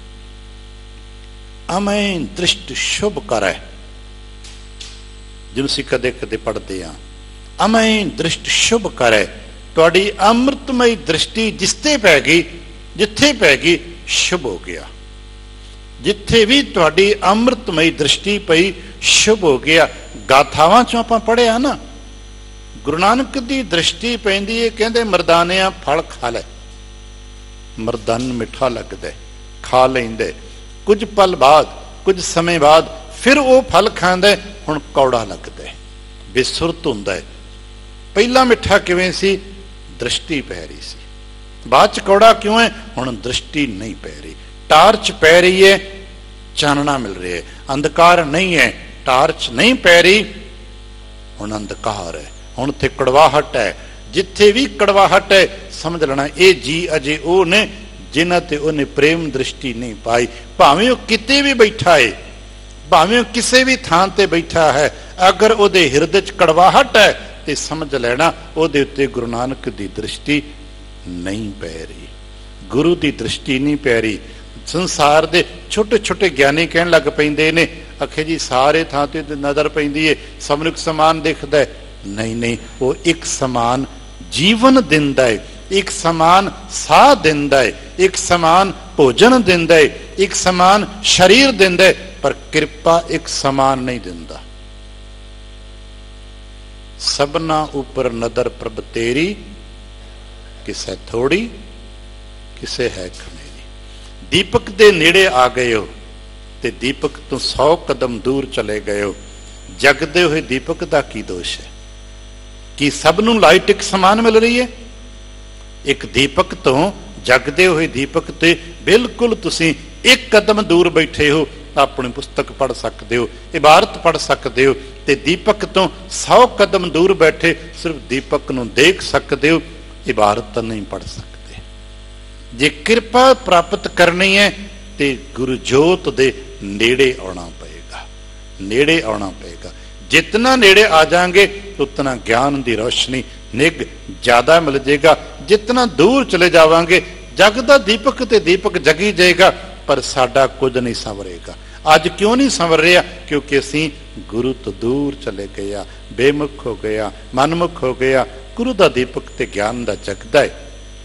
ਅਮੈ ਦ੍ਰਿਸ਼ਟ ਸ਼ੁਭ ਕਰੈ, ਜਿਹਨੂੰ ਅਸੀਂ ਕਦੇ ਕਦੇ ਪੜ੍ਹਦੇ ਹਾਂ। ਅਮੈ ਦ੍ਰਿਸ਼ਟ ਸ਼ੁਭ ਕਰੈ, ਤੁਹਾਡੀ ਅੰਮ੍ਰਿਤਮਈ ਦ੍ਰਿਸ਼ਟੀ ਜਿਸ ਤੇ ਪੈ ਗਈ, ਜਿੱਥੇ ਪੈ ਗਈ ਸ਼ੁਭ ਹੋ ਗਿਆ। ਜਿੱਥੇ ਵੀ ਤੁਹਾਡੀ ਅੰਮ੍ਰਿਤਮਈ ਦ੍ਰਿਸ਼ਟੀ ਪਈ ਸ਼ੁਭ ਹੋ ਗਿਆ। ਗਾਥਾਵਾਂ ਚੋਂ ਆਪਾਂ ਪੜ੍ਹਿਆ ਨਾ, ਗੁਰੂ ਨਾਨਕ ਦੀ ਦ੍ਰਿਸ਼ਟੀ ਪੈਂਦੀ ਹੈ, ਕਹਿੰਦੇ ਮਰਦਾਨਿਆਂ ਫਲ ਖਾ ਲੈ। ਮਰਦਾਨ ਮਿੱਠਾ ਲੱਗਦਾ, ਖਾ ਲੈਂਦੇ, ਕੁਝ ਪਲ ਬਾਅਦ, ਕੁਝ ਸਮੇਂ ਬਾਅਦ ਫਿਰ ਉਹ ਫਲ ਖਾਂਦਾ, ਹੁਣ ਕੌੜਾ ਲੱਗਦਾ, ਬੇਸੁਰਤ ਹੁੰਦਾ। ਪਹਿਲਾਂ ਮਿੱਠਾ ਕਿਵੇਂ ਸੀ? ਦ੍ਰਿਸ਼ਟੀ ਪੈ ਰਹੀ ਸੀ। ਬਾਅਦ ਚ ਕੌੜਾ ਕਿਉਂ ਹੈ? ਹੁਣ ਦ੍ਰਿਸ਼ਟੀ ਨਹੀਂ ਪੈ ਰਹੀ, ਟਾਰਚ ਪੈ ਰਹੀ ਹੈ, ਚਾਨਣਾ ਮਿਲ ਰਿਹਾ ਹੈ। ਅੰਧਕਾਰ ਨਹੀਂ ਹੈ, ਟਾਰਚ ਨਹੀਂ ਪੈ ਰਹੀ, ਹੁਣ ਅੰਧਕਾਰ ਹੈ, ਹੁਣ ਉੱਥੇ ਕੜਵਾਹਟ ਹੈ। ਜਿੱਥੇ ਵੀ ਕੜਵਾਹਟ ਹੈ ਸਮਝ ਲੈਣਾ ਇਹ ਜੀ ਅਜੇ ਉਹ ਨੇ ਜਿਨ੍ਹਾਂ ਤੇ ਉਹਨੇ ਪ੍ਰੇਮ ਦ੍ਰਿਸ਼ਟੀ ਨਹੀਂ ਪਾਈ। ਭਾਵੇਂ ਉਹ ਕਿਤੇ ਵੀ ਬੈਠਾ ਹੈ, ਭਾਵੇਂ ਉਹ ਕਿਸੇ ਵੀ ਥਾਂ ਤੇ ਬੈਠਾ ਹੈ, ਅਗਰ ਉਹਦੇ ਹਿਰਦੇ ਚ ਕੜਵਾਹਟ ਹੈ ਤੇ ਸਮਝ ਲੈਣਾ ਉਹਦੇ ਉੱਤੇ ਗੁਰੂ ਨਾਨਕ ਦੀ ਦ੍ਰਿਸ਼ਟੀ ਨਹੀਂ ਪੈ ਰਹੀ, ਗੁਰੂ ਦੀ ਦ੍ਰਿਸ਼ਟੀ ਨਹੀਂ ਪੈ ਰਹੀ। ਸੰਸਾਰ ਦੇ ਛੋਟੇ ਛੋਟੇ ਗਿਆਨੀ ਕਹਿਣ ਲੱਗ ਪੈਂਦੇ ਨੇ, ਆਖੇ ਜੀ ਸਾਰੇ ਥਾਂ ਤੇ ਨਜ਼ਰ ਪੈਂਦੀ ਹੈ, ਸਭ ਨੂੰ ਇੱਕ ਸਮਾਨ ਦਿਖਦਾ ਹੈ। ਨਹੀਂ ਨਹੀਂ, ਉਹ ਇੱਕ ਸਮਾਨ ਜੀਵਨ ਦਿੰਦਾ ਹੈ, ਇੱਕ ਸਮਾਨ ਸਾਹ ਦਿੰਦਾ ਹੈ, ਇੱਕ ਸਮਾਨ ਭੋਜਨ ਦਿੰਦਾ ਹੈ, ਇੱਕ ਸਮਾਨ ਸਰੀਰ ਦਿੰਦਾ ਹੈ, ਪਰ ਕਿਰਪਾ ਇੱਕ ਸਮਾਨ ਨਹੀਂ ਦਿੰਦਾ। ਸਭਨਾ ਉਪਰ ਨਦਰ ਪ੍ਰਭ ਤੇਰੀ, ਕਿਸੇ ਥੋੜੀ ਕਿਸੇ ਹੈ ਖਮੇਰੀ। ਦੀਪਕ ਦੇ ਨੇੜੇ ਆ ਗਏ ਹੋ ਤੇ ਦੀਪਕ ਤੋਂ ਸੌ ਕਦਮ ਦੂਰ ਚਲੇ ਗਏ ਹੋ। ਜਗਦੇ ਹੋਏ ਦੀਪਕ ਦਾ ਕੀ ਦੋਸ਼ ਹੈ? ਕੀ ਸਭ ਨੂੰ ਲਾਈਟ ਇੱਕ ਸਮਾਨ ਮਿਲ ਰਹੀ ਹੈ? ਇੱਕ ਦੀਪਕ ਤੋਂ, ਜਗਦੇ ਹੋਏ ਦੀਪਕ ਤੇ ਬਿਲਕੁਲ ਤੁਸੀਂ ਇੱਕ ਕਦਮ ਦੂਰ ਬੈਠੇ ਹੋ, ਆਪਣੀ ਪੁਸਤਕ ਪੜ੍ਹ ਸਕਦੇ ਹੋ, ਇਬਾਰਤ ਪੜ੍ਹ ਸਕਦੇ ਹੋ, ਤੇ ਦੀਪਕ ਤੋਂ ਸੌ ਕਦਮ ਦੂਰ ਬੈਠੇ ਸਿਰਫ ਦੀਪਕ ਨੂੰ ਦੇਖ ਸਕਦੇ ਹੋ, ਇਬਾਰਤ ਨਹੀਂ ਪੜ੍ਹ ਸਕਦੇ। ਜੇ ਕਿਰਪਾ ਪ੍ਰਾਪਤ ਕਰਨੀ ਹੈ ਤੇ ਗੁਰੂ ਜੋਤ ਦੇ ਨੇੜੇ ਆਉਣਾ ਪਏਗਾ, ਨੇੜੇ ਆਉਣਾ ਪਏਗਾ। ਜਿਤਨਾ ਨੇੜੇ ਆ ਜਾਾਂਗੇ ਉਤਨਾ ਗਿਆਨ ਦੀ ਰੋਸ਼ਨੀ ਨਿੱਘ ਜ਼ਿਆਦਾ ਮਿਲ ਜਾਏਗਾ। ਜਿਤਨਾ ਦੂਰ ਚਲੇ ਜਾਵਾਂਗੇ ਜਗ ਦਾ ਦੀਪਕ ਤੇ ਦੀਪਕ ਜਗੀ ਜਾਏਗਾ, ਪਰ ਸਾਡਾ ਕੁਝ ਨਹੀਂ ਸੰਵਰੇਗਾ। ਅੱਜ ਕਿਉਂ ਨਹੀਂ ਸੰਵਰ ਰਿਹਾ? ਕਿਉਂਕਿ ਅਸੀਂ ਗੁਰੂ ਤੋਂ ਦੂਰ ਚਲੇ ਗਏ ਆ, ਬੇਮੁਖ ਹੋ ਗਏ ਆ, ਮਨਮੁਖ ਹੋ ਗਏ ਆ। ਗੁਰੂ ਦਾ ਦੀਪਕ ਤੇ ਗਿਆਨ ਦਾ ਜਗਦਾ ਹੈ।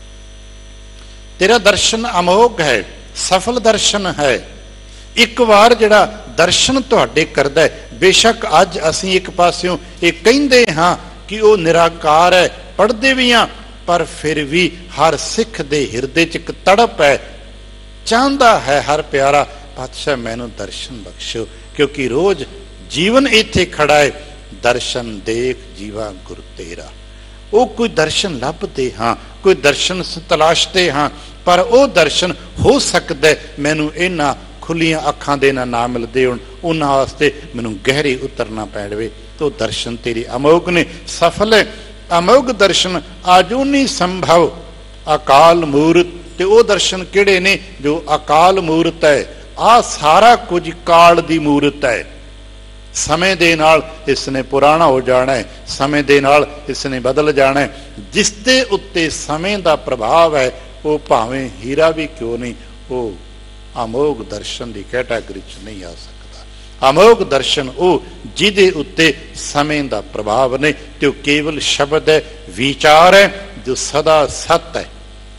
ਤੇਰਾ ਦਰਸ਼ਨ ਅਮੋਘ ਹੈ, ਸਫਲ ਦਰਸ਼ਨ ਹੈ। ਇੱਕ ਵਾਰ ਜਿਹੜਾ ਦਰਸ਼ਨ ਤੁਹਾਡੇ ਕਰਦਾ ਹੈ, ਬੇਸ਼ੱਕ ਅੱਜ ਅਸੀਂ ਇੱਕ ਪਾਸਿਓਂ ਇਹ ਕਹਿੰਦੇ ਹਾਂ ਕਿ ਉਹ ਨਿਰਾਕਾਰ ਹੈ, ਪੜ੍ਹਦੇ ਵੀ ਹਾਂ, ਪਰ ਫਿਰ ਵੀ ਹਰ ਸਿੱਖ ਦੇ ਹਿਰਦੇ 'ਚ ਇੱਕ ਤੜਪ ਹੈ, ਚਾਹੁੰਦਾ ਹੈ ਹਰ ਪਿਆਰਾ ਪਾਤਸ਼ਾਹ ਮੈਨੂੰ ਦਰਸ਼ਨ ਬਖਸ਼ੋ। ਕਿਉਂਕਿ ਰੋਜ਼ ਜੀਵਨ ਇੱਥੇ ਖੜਾ ਹੈ, ਦਰਸ਼ਨ ਦੇਖ ਜੀਵਾ ਗੁਰ ਤੇਰਾ। ਉਹ ਕੋਈ ਦਰਸ਼ਨ ਲੱਭਦੇ ਹਾਂ, ਕੋਈ ਦਰਸ਼ਨ ਤਲਾਸ਼ਦੇ ਹਾਂ, ਪਰ ਉਹ ਦਰਸ਼ਨ ਹੋ ਸਕਦਾ ਮੈਨੂੰ ਇਹਨਾਂ ਖੁੱਲੀਆਂ ਅੱਖਾਂ ਦੇ ਨਾਲ ਨਾ ਮਿਲਦੇ ਹੋਣ, ਉਹਨਾਂ ਵਾਸਤੇ ਮੈਨੂੰ ਗਹਿਰੀ ਉਤਰਨਾ ਪੈ ਜਾਵੇ। ਤੋ ਦਰਸ਼ਨ ਤੇਰੀ ਅਮੋਘ ਨੇ, ਸਫਲ ਹੈ। ਅਮੋਘ ਦਰਸ਼ਨ ਆਜੋ ਨਹੀਂ ਸੰਭਵ ਅਕਾਲ ਮੂਰਤ। ਤੇ ਉਹ ਦਰਸ਼ਨ ਕਿਹੜੇ ਨੇ? ਜੋ ਅਕਾਲ ਮੂਰਤ ਹੈ। ਆਹ ਸਾਰਾ ਕੁਝ ਕਾਲ ਦੀ ਮੂਰਤ ਹੈ। ਸਮੇਂ ਦੇ ਨਾਲ ਇਸ ਨੇ ਪੁਰਾਣਾ ਹੋ ਜਾਣਾ ਹੈ, ਸਮੇਂ ਦੇ ਨਾਲ ਇਸ ਨੇ ਬਦਲ ਜਾਣਾ ਹੈ। ਜਿਸ ਦੇ ਉੱਤੇ ਸਮੇਂ ਦਾ ਪ੍ਰਭਾਵ ਹੈ ਉਹ ਭਾਵੇਂ ਹੀਰਾ ਵੀ ਕਿਉਂ ਨਹੀਂ, ਉਹ ਅਮੋਘ ਦਰਸ਼ਨ ਦੀ ਕੈਟਾਗਰੀ 'ਚ ਨਹੀਂ ਆ ਸਕਦਾ। ਅਮੋਘ ਦਰਸ਼ਨ ਉਹ ਜਿਹਦੇ ਉੱਤੇ ਸਮੇਂ ਦਾ ਪ੍ਰਭਾਵ ਨਹੀਂ, ਤੇ ਉਹ ਕੇਵਲ ਸ਼ਬਦ ਹੈ, ਵਿਚਾਰ ਹੈ, ਜੋ ਸਦਾ ਸਤ ਹੈ।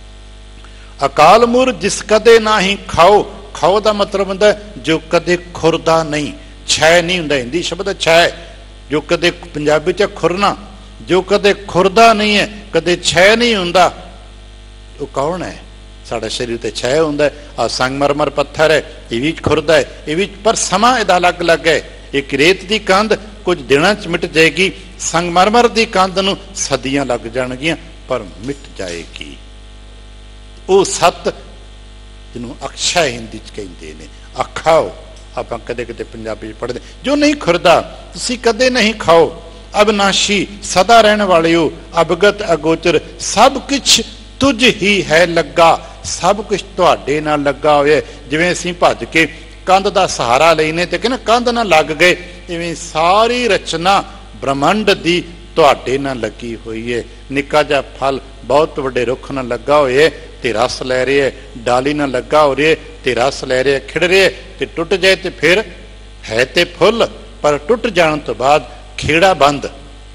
ਅਕਾਲ ਮੂਰਤ ਜਿਸ ਕਦੇ ਨਾ ਹੀ ਖਾਓ। ਖਾਓ ਦਾ ਮਤਲਬ ਹੁੰਦਾ ਜੋ ਕਦੇ ਖੁਰਦਾ ਨਹੀਂ, ਛੈ ਨਹੀਂ ਹੁੰਦਾ। ਹਿੰਦੀ ਸ਼ਬਦ ਛੈ, ਜੋ ਕਦੇ ਪੰਜਾਬੀ 'ਚ ਖੁਰਨਾ, ਜੋ ਕਦੇ ਖੁਰਦਾ ਨਹੀਂ ਹੈ, ਕਦੇ ਛੈ ਨਹੀਂ ਹੁੰਦਾ। ਉਹ ਕੌਣ ਹੈ? ਸਾਡਾ ਸਰੀਰ ਤੇ ਛੈ ਹੁੰਦਾ। ਆ ਸੰਗਮਰਮਰ ਪੱਥਰ ਹੈ, ਇਹ ਵੀ ਖੁਰਦਾ ਹੈ, ਇਹ ਵੀ, ਪਰ ਸਮਾਂ ਇਹਦਾ ਅਲੱਗ ਅਲੱਗ ਹੈ। ਇੱਕ ਰੇਤ ਦੀ ਕੰਧ ਕੁਝ ਦਿਨਾਂ 'ਚ ਮਿਟ ਜਾਏਗੀ, ਸੰਗਮਰਮਰ ਦੀ ਕੰਧ ਨੂੰ ਸਦੀਆਂ ਲੱਗ ਜਾਣਗੀਆਂ, ਪਰ ਮਿਟ ਜਾਏਗੀ। ਉਹ ਸੱਤ ਜਿਹਨੂੰ ਅਕਸ਼ੈ ਹਿੰਦੀ 'ਚ ਕਹਿੰਦੇ ਨੇ, ਅਖਾਓ ਆਪਾਂ ਕਦੇ ਕਦੇ ਪੰਜਾਬੀ 'ਚ ਪੜ੍ਹਦੇ, ਜੋ ਨਹੀਂ ਖੁਰਦਾ ਤੁਸੀਂ ਕਦੇ ਨਹੀਂ ਖਾਓ। ਅਬਨਾਸ਼ੀ ਸਦਾ ਰਹਿਣ ਵਾਲੇ ਹੋ, ਅਵਗਤ ਅਗੋਚਰ, ਸਭ ਕੁਛ ਤੁਝ ਹੀ ਹੈ ਲੱਗਾ, ਸਭ ਕੁਛ ਤੁਹਾਡੇ ਨਾਲ ਲੱਗਾ ਹੋਇਆ। ਜਿਵੇਂ ਅਸੀਂ ਭੱਜ ਕੇ ਕੰਧ ਦਾ ਸਹਾਰਾ ਲੈਨੇ ਤੇ ਕਹਿੰਦੇ ਕੰਧ ਨਾਲ ਲੱਗ ਗਏ, ਇਵੇਂ ਸਾਰੀ ਰਚਨਾ ਬ੍ਰਹਮੰਡ ਦੀ ਤੁਹਾਡੇ ਨਾਲ ਲੱਗੀ ਹੋਈ ਹੈ। ਨਿੱਕਾ ਜਿਹਾ ਫਲ ਬਹੁਤ ਵੱਡੇ ਰੁੱਖ ਨਾਲ ਲੱਗਾ ਹੋਇਆ ਤੇ ਰਸ ਲੈ ਰਿਹਾ, ਡਾਲੀ ਨਾਲ ਲੱਗਾ ਹੋ ਰਿਹਾ ਤੇ ਰਸ ਲੈ ਰਿਹਾ, ਖਿੜ ਰਿਹਾ ਤੇ ਟੁੱਟ ਜਾਏ ਤੇ ਫਿਰ ਹੈ ਤੇ ਫੁੱਲ, ਪਰ ਟੁੱਟ ਜਾਣ ਤੋਂ ਬਾਅਦ ਖੇੜਾ ਬੰਦ।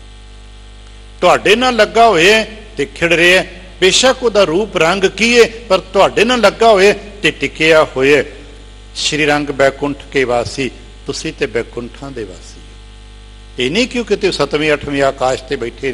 ਤੁਹਾਡੇ ਨਾਲ ਲੱਗਾ ਹੋਇਆ ਤੇ ਖਿੜ ਰਿਹਾ, ਬੇਸ਼ੱਕ ਉਹਦਾ ਰੂਪ ਰੰਗ ਕੀ ਹੈ, ਪਰ ਤੁਹਾਡੇ ਨਾਲ ਲੱਗਾ ਹੋਇਆ ਤੇ ਟਿਕਿਆ ਹੋਇਆ। ਸ਼੍ਰੀ ਰੰਗ ਬੈਕੁੰਠ ਕੇ ਵਾਸੀ, ਤੁਸੀਂ ਤੇ ਬੈਕੁੰਠਾਂ ਦੇ ਵਾਸੀ। ਇਹ ਨਹੀਂ ਕਿਉਂ ਕਿਤੇ ਸੱਤਵੀਂ ਅੱਠਵੀਂ ਆਕਾਸ਼ ਤੇ ਬੈਠੇ,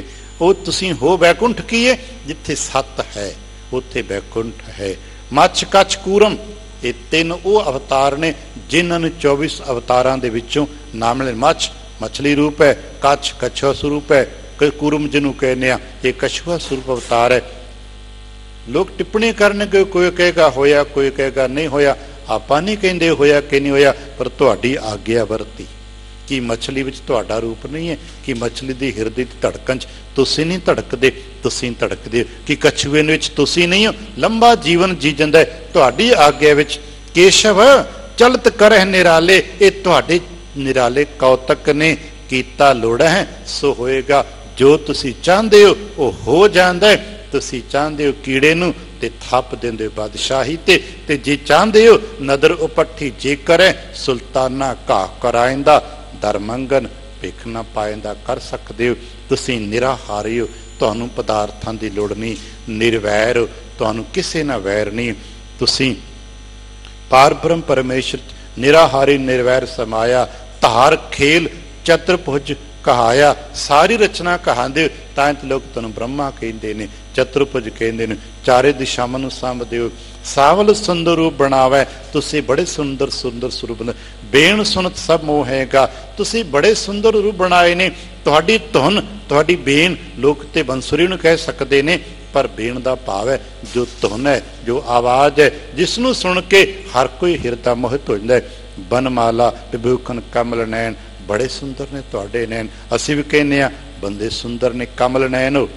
ਉਹ ਤੁਸੀਂ ਹੋ ਵੈਕੁੰਠ ਕੀ ਹੈ? ਜਿੱਥੇ ਸੱਤ ਹੈ ਉੱਥੇ ਵੈਕੁੰਠ ਹੈ। ਮੱਛ ਕੱਛ ਕੂਰਮ, ਇਹ ਤਿੰਨ ਉਹ ਅਵਤਾਰ ਨੇ ਜਿਨ੍ਹਾਂ ਨੂੰ ਚੌਬੀ ਅਵਤਾਰਾਂ ਦੇ ਵਿੱਚੋਂ ਨਾਮ ਮਿਲੇ। ਮੱਛ ਮਛਲੀ ਰੂਪ ਹੈ, ਕੱਛ ਕੱਛੂਆ ਸਰੂਪ ਹੈ, ਕੂਰਮ ਜਿਹਨੂੰ ਕਹਿੰਦੇ ਆ ਇਹ ਕਛੂਆ ਸਰੂਪ ਅਵਤਾਰ ਹੈ। ਲੋਕ ਟਿੱਪਣੀ ਕਰਨਗੇ, ਕੋਈ ਕਹੇਗਾ ਹੋਇਆ, ਕੋਈ ਕਹੇਗਾ ਨਹੀਂ ਹੋਇਆ। ਆਪਾਂ ਨਹੀਂ ਕਹਿੰਦੇ ਹੋਇਆ ਕਿ ਨਹੀਂ ਹੋਇਆ, ਪਰ ਤੁਹਾਡੀ ਆਗਿਆ ਵਰਤੀ। ਕਿ ਮਛਲੀ ਵਿੱਚ ਤੁਹਾਡਾ ਰੂਪ ਨਹੀਂ ਹੈ? ਕਿ ਮਛਲੀ ਦੀ ਹਿਰਦੇ ਦੀ ਧੜਕਣ 'ਚ ਤੁਸੀਂ ਨਹੀਂ ਧੜਕਦੇ? ਤੁਸੀਂ ਧੜਕਦੇ ਹੋ। ਕਿ ਕਛੂਏ ਵਿੱਚ ਤੁਸੀਂ ਨਹੀਂ ਹੋ? ਲੰਬਾ ਜੀਵਨ ਜੀ ਜਾਂਦਾ ਹੈ ਤੁਹਾਡੀ ਆਗਿਆ ਵਿੱਚ। ਕੇਸ਼ਵ ਚਲਤ ਕਰਹਿ ਨਿਰਾਲੇ, ਇਹ ਤੁਹਾਡੇ ਨਿਰਾਲੇ ਕੌਤਕ ਨੇ। ਕੀਤਾ ਲੋੜਾ ਹੈ ਸੋ ਹੋਏਗਾ, ਜੋ ਤੁਸੀਂ ਚਾਹੁੰਦੇ ਹੋ ਉਹ ਹੋ ਜਾਂਦਾ ਹੈ। ਤੁਸੀਂ ਚਾਹੁੰਦੇ ਹੋ ਕੀੜੇ ਨੂੰ ਤੇ ਥੱਪ ਦਿੰਦੇ ਬਾਦਸ਼ਾਹੀ ਤੇ ਤੇ ਜੇ ਚਾਹੁੰਦੇ ਹੋ ਨਦਰ ਉਪੱਠੀ ਜੇ ਕਰੇ ਸੁਲਤਾਨਾ ਘਾਹ ਕਰਾਇੰਦਾ, ਦਰ ਮੰਗਨ ਭਿਖ ਨਾ ਪਾਇੰਦਾ ਕਰ ਸਕਦੇ ਹੋ। ਤੁਸੀਂ ਨਿਰਾਹਾਰੀ ਹੋ, ਤੁਹਾਨੂੰ ਪਦਾਰਥਾਂ ਦੀ ਲੋੜ ਨਹੀਂ। ਨਿਰਵੈਰ ਹੋ, ਤੁਹਾਨੂੰ ਕਿਸੇ ਨਾਲ ਵੈਰ ਨਹੀਂ। ਤੁਸੀਂ ਪਾਰ ਬ੍ਰਹਮ ਪਰਮੇਸ਼ਰ ਨਿਰਾਹਾਰੀ ਨਿਰਵੈਰ ਸਮਾਇਆ, ਧਾਰ ਖੇਲ ਚਤੁਰਭੁਜ ਕਹਾਇਆ। ਸਾਰੀ ਰਚਨਾ ਕਹਾਂਦੇ ਤਾਂ ਲੋਕ ਤੁਹਾਨੂੰ ਬ੍ਰਹਮਾ ਕਹਿੰਦੇ ਨੇ, ਚਤੁਰਭੁਜ ਕਹਿੰਦੇ ਨੇ। ਚਾਰੇ ਦਿਸ਼ਾਵਾਂ ਨੂੰ ਸਾਂਭਦੇ ਹੋ। ਸਾਵਲ ਸੁੰਦਰ ਰੂਪ ਬਣਾਵੇ, ਤੁਸੀਂ ਬੜੇ ਸੁੰਦਰ ਸੁੰਦਰ ਸਰੂਪ ਨੇ। ਬੇਣ ਸੁਨਤ ਸਭ ਮੋਹ ਹੈਗਾ, ਤੁਸੀਂ ਬੜੇ ਸੁੰਦਰ ਰੂਪ ਬਣਾਏ ਨੇ। ਤੁਹਾਡੀ ਧੁਨ, ਤੁਹਾਡੀ ਬੇਣ, ਲੋਕ ਤੇ ਬੰਸੁਰੀ ਨੂੰ ਕਹਿ ਸਕਦੇ ਨੇ, ਪਰ ਬੇਣ ਦਾ ਭਾਵ ਹੈ ਜੋ ਧੁਨ ਹੈ, ਜੋ ਆਵਾਜ਼ ਹੈ, ਜਿਸ ਨੂੰ ਸੁਣ ਕੇ ਹਰ ਕੋਈ ਹਿਰਦਾ ਮੋਹਿਤ ਹੋ ਜਾਂਦਾ ਹੈ। ਬਨਮਾਲਾ ਵਿਭੂਖਣ ਕਮਲ ਨੈਣ, ਬੜੇ ਸੁੰਦਰ ਨੇ ਤੁਹਾਡੇ ਨੈਣ। ਅਸੀਂ ਵੀ ਕਹਿੰਦੇ ਹਾਂ ਬੰਦੇ ਸੁੰਦਰ ਨੇ, ਕਮਲ ਨੈਣ ਹੋ।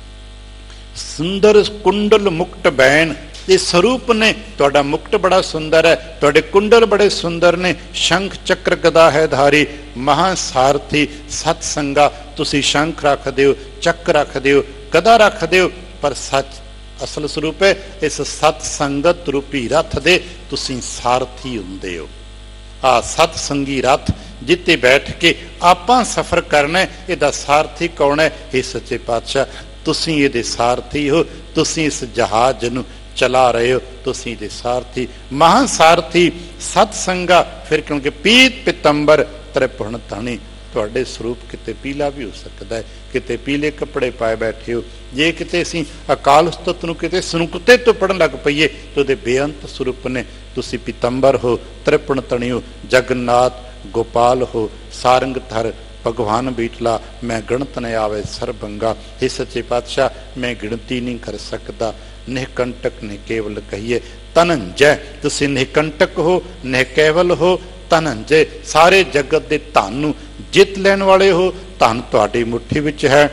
ਸੁੰਦਰ ਕੁੰਡਲ ਮੁਕਟ ਬੈਣ, ਇਹ ਸਰੂਪ ਨੇ। ਤੁਹਾਡਾ ਮੁਕਟ ਬੜਾ ਸੁੰਦਰ ਹੈ, ਤੁਹਾਡੇ ਕੁੰਡਲ ਬੜੇ ਸੁੰਦਰ ਨੇ। ਸ਼ੰਖ ਚੱਕਰ ਗਦਾ ਹੈ ਧਾਰੀ, ਮਹਾ ਸਾਰਥੀ ਸਤ ਸੰਗਾ, ਤੁਸੀਂ ਸ਼ੰਖ ਰੱਖਦੇ ਹੋ, ਚੱਕ ਰੱਖਦੇ ਹੋ, ਗਦਾ ਰੱਖਦੇ ਹੋ, ਪਰ ਸੱਚ ਅਸਲ ਸਰੂਪ ਹੈ ਇਸ ਸਤ ਸੰਗਤ ਰੂਪੀ ਰਥ ਦੇ ਤੁਸੀਂ ਸਾਰਥੀ ਹੁੰਦੇ ਹੋ। ਆ ਸਤ ਸੰਗੀ ਰਥ ਜਿੱਤੇ ਬੈਠ ਕੇ ਆਪਾਂ ਸਫ਼ਰ ਕਰਨਾ, ਇਹਦਾ ਸਾਰਥੀ ਕੌਣ ਹੈ? ਇਹ ਸੱਚੇ ਪਾਤਸ਼ਾਹ, ਤੁਸੀਂ ਇਹਦੇ ਸਾਰਥੀ ਹੋ। ਤੁਸੀਂ ਇਸ ਜਹਾਜ਼ ਨੂੰ ਚਲਾ ਰਹੇ ਹੋ, ਤੁਸੀਂ ਇਹਦੇ ਸਾਰਥੀ, ਮਹਾਂ ਸਾਰਥੀ ਸਤ ਸੰਗਾ। ਫਿਰ ਕਿਉਂਕਿ ਪੀਤ ਪਿਤੰਬਰ ਤ੍ਰਿਪੁਣ ਧਣੀ, ਤੁਹਾਡੇ ਸਰੂਪ ਕਿਤੇ ਪੀਲਾ ਵੀ ਹੋ ਸਕਦਾ ਹੈ, ਕਿਤੇ ਪੀਲੇ ਕੱਪੜੇ ਪਾਏ ਬੈਠੇ ਹੋ। ਜੇ ਕਿਤੇ ਅਸੀਂ ਅਕਾਲ ਉਸਤਤ ਨੂੰ ਕਿਤੇ ਸੰਕੁਤੇ ਤੋਂ ਪੜਨ ਲੱਗ ਪਈਏ ਤਾਂ ਉਹਦੇ ਬੇਅੰਤ ਸਰੂਪ ਨੇ। ਤੁਸੀਂ ਪਿਤੰਬਰ ਹੋ, ਤ੍ਰਿਪੁਣ ਧਣੀ ਹੋ, ਜਗਨਨਾਥ ਗੋਪਾਲ ਹੋ, ਸਾਰੰਗ ਧਰ ਭਗਵਾਨ ਬੀਟਲਾ, ਮੈਂ ਗਿਣਤ ਨ ਆਵੇ ਸਰਬੰਗਾ। ਇਹ ਸੱਚੇ ਪਾਤਸ਼ਾਹ, ਮੈਂ ਗਿਣਤੀ ਨਹੀਂ ਕਰ ਸਕਦਾ। ਨਿਹਕੰਟਕ ਨੇ ਕੇਵਲ ਕਹੀਏ ਧਨੰਜੈ, ਤੁਸੀਂ ਨਿਹਕੰਟਕ ਹੋ, ਨਿਹ ਕੇਵਲ ਹੋ। ਧਨੰਜੈ, ਸਾਰੇ ਜਗਤ ਦੇ ਧਨ ਨੂੰ ਜਿੱਤ ਲੈਣ ਵਾਲੇ ਹੋ। ਧਨ ਤੁਹਾਡੀ ਮੁੱਠੀ ਵਿੱਚ ਹੈ।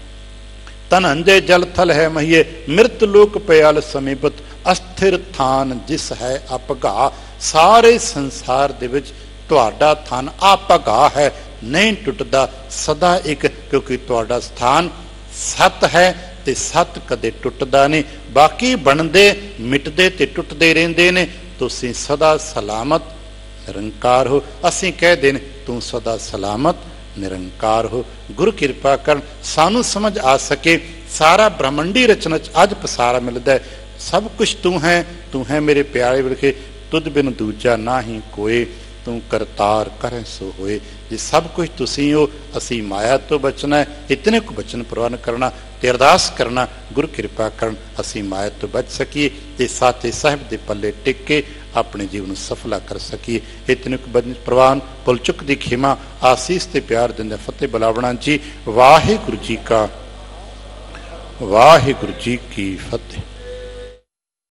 ਧਨੰਜੈ ਜਲ ਥਲ ਹੈ ਮਹੀਏ, ਮਿਰਤ ਲੋਕ ਪਿਆਲ ਸਮੀਪਤ, ਅਸਥਿਰ ਥਾਨ ਜਿਸ ਹੈ ਅਪਗਾ। ਸਾਰੇ ਸੰਸਾਰ ਦੇ ਵਿੱਚ ਤੁਹਾਡਾ ਥਾਨ ਆਪਗਾ ਹੈ, ਨਹੀਂ ਟੁੱਟਦਾ, ਸਦਾ ਇੱਕ, ਕਿਉਂਕਿ ਤੁਹਾਡਾ ਸਥਾਨ ਸਤ ਹੈ ਤੇ ਸਤ ਕਦੇ ਟੁੱਟਦਾ ਨਹੀਂ। ਬਾਕੀ ਬਣਦੇ ਮਿਟਦੇ ਤੇ ਟੁੱਟਦੇ ਰਹਿੰਦੇ ਨੇ। ਤੁਸੀਂ ਸਦਾ ਸਲਾਮਤ ਨਿਰੰਕਾਰ ਹੋ। ਅਸੀਂ ਕਹਿਦੇ ਨੇ ਤੂੰ ਸਦਾ ਸਲਾਮਤ ਨਿਰੰਕਾਰ ਹੋ। ਗੁਰੂ ਕਿਰਪਾ ਕਰਨ ਸਾਨੂੰ ਸਮਝ ਆ ਸਕੇ। ਸਾਰਾ ਬ੍ਰਹਮੰਡੀ ਰਚਨਾ ਚ ਅੱਜ ਪਸਾਰਾ ਮਿਲਦਾ ਹੈ। ਸਭ ਕੁਛ ਤੂੰ ਹੈ, ਤੂੰ ਹੈ ਮੇਰੇ ਪਿਆਰੇ ਵਿਰਖੇ, ਤੁਧ ਬਿਨ ਦੂਜਾ ਨਾ ਹੀ ਕੋਏ, ਤੂੰ ਕਰਤਾਰ ਕਰੇ ਸੋ ਹੋਏ। ਜੇ ਸਭ ਕੁਝ ਤੁਸੀਂ ਹੋ, ਅਸੀਂ ਮਾਇਆ ਤੋਂ ਬਚਣਾ ਹੈ। ਇਤਨੇ ਕੁ ਬਚਨ ਪ੍ਰਵਾਨ ਕਰਨਾ ਤੇ ਅਰਦਾਸ ਕਰਨਾ ਗੁਰੂ ਕਿਰਪਾ ਕਰਨ ਅਸੀਂ ਮਾਇਆ ਤੋਂ ਬਚ ਸਕੀਏ ਤੇ ਸਾਥੇ ਸਾਹਿਬ ਦੇ ਪੱਲੇ ਟਿਕ ਕੇ ਆਪਣੇ ਜੀਵਨ ਨੂੰ ਸਫਲਾ ਕਰ ਸਕੀਏ। ਇਤਨੇ ਕੁ ਬਚਨ ਪ੍ਰਵਾਨ, ਭੁੱਲ ਚੁੱਕ ਦੀ ਖਿਮਾ, ਆਸੀਸ ਤੇ ਪਿਆਰ ਦਿੰਦੇ ਫਤਿਹ ਬੁਲਾਵਣਾ ਜੀ। ਵਾਹਿਗੁਰੂ ਜੀ ਕਾ ਵਾਹਿਗੁਰੂ ਜੀ ਕੀ ਫਤਿਹ।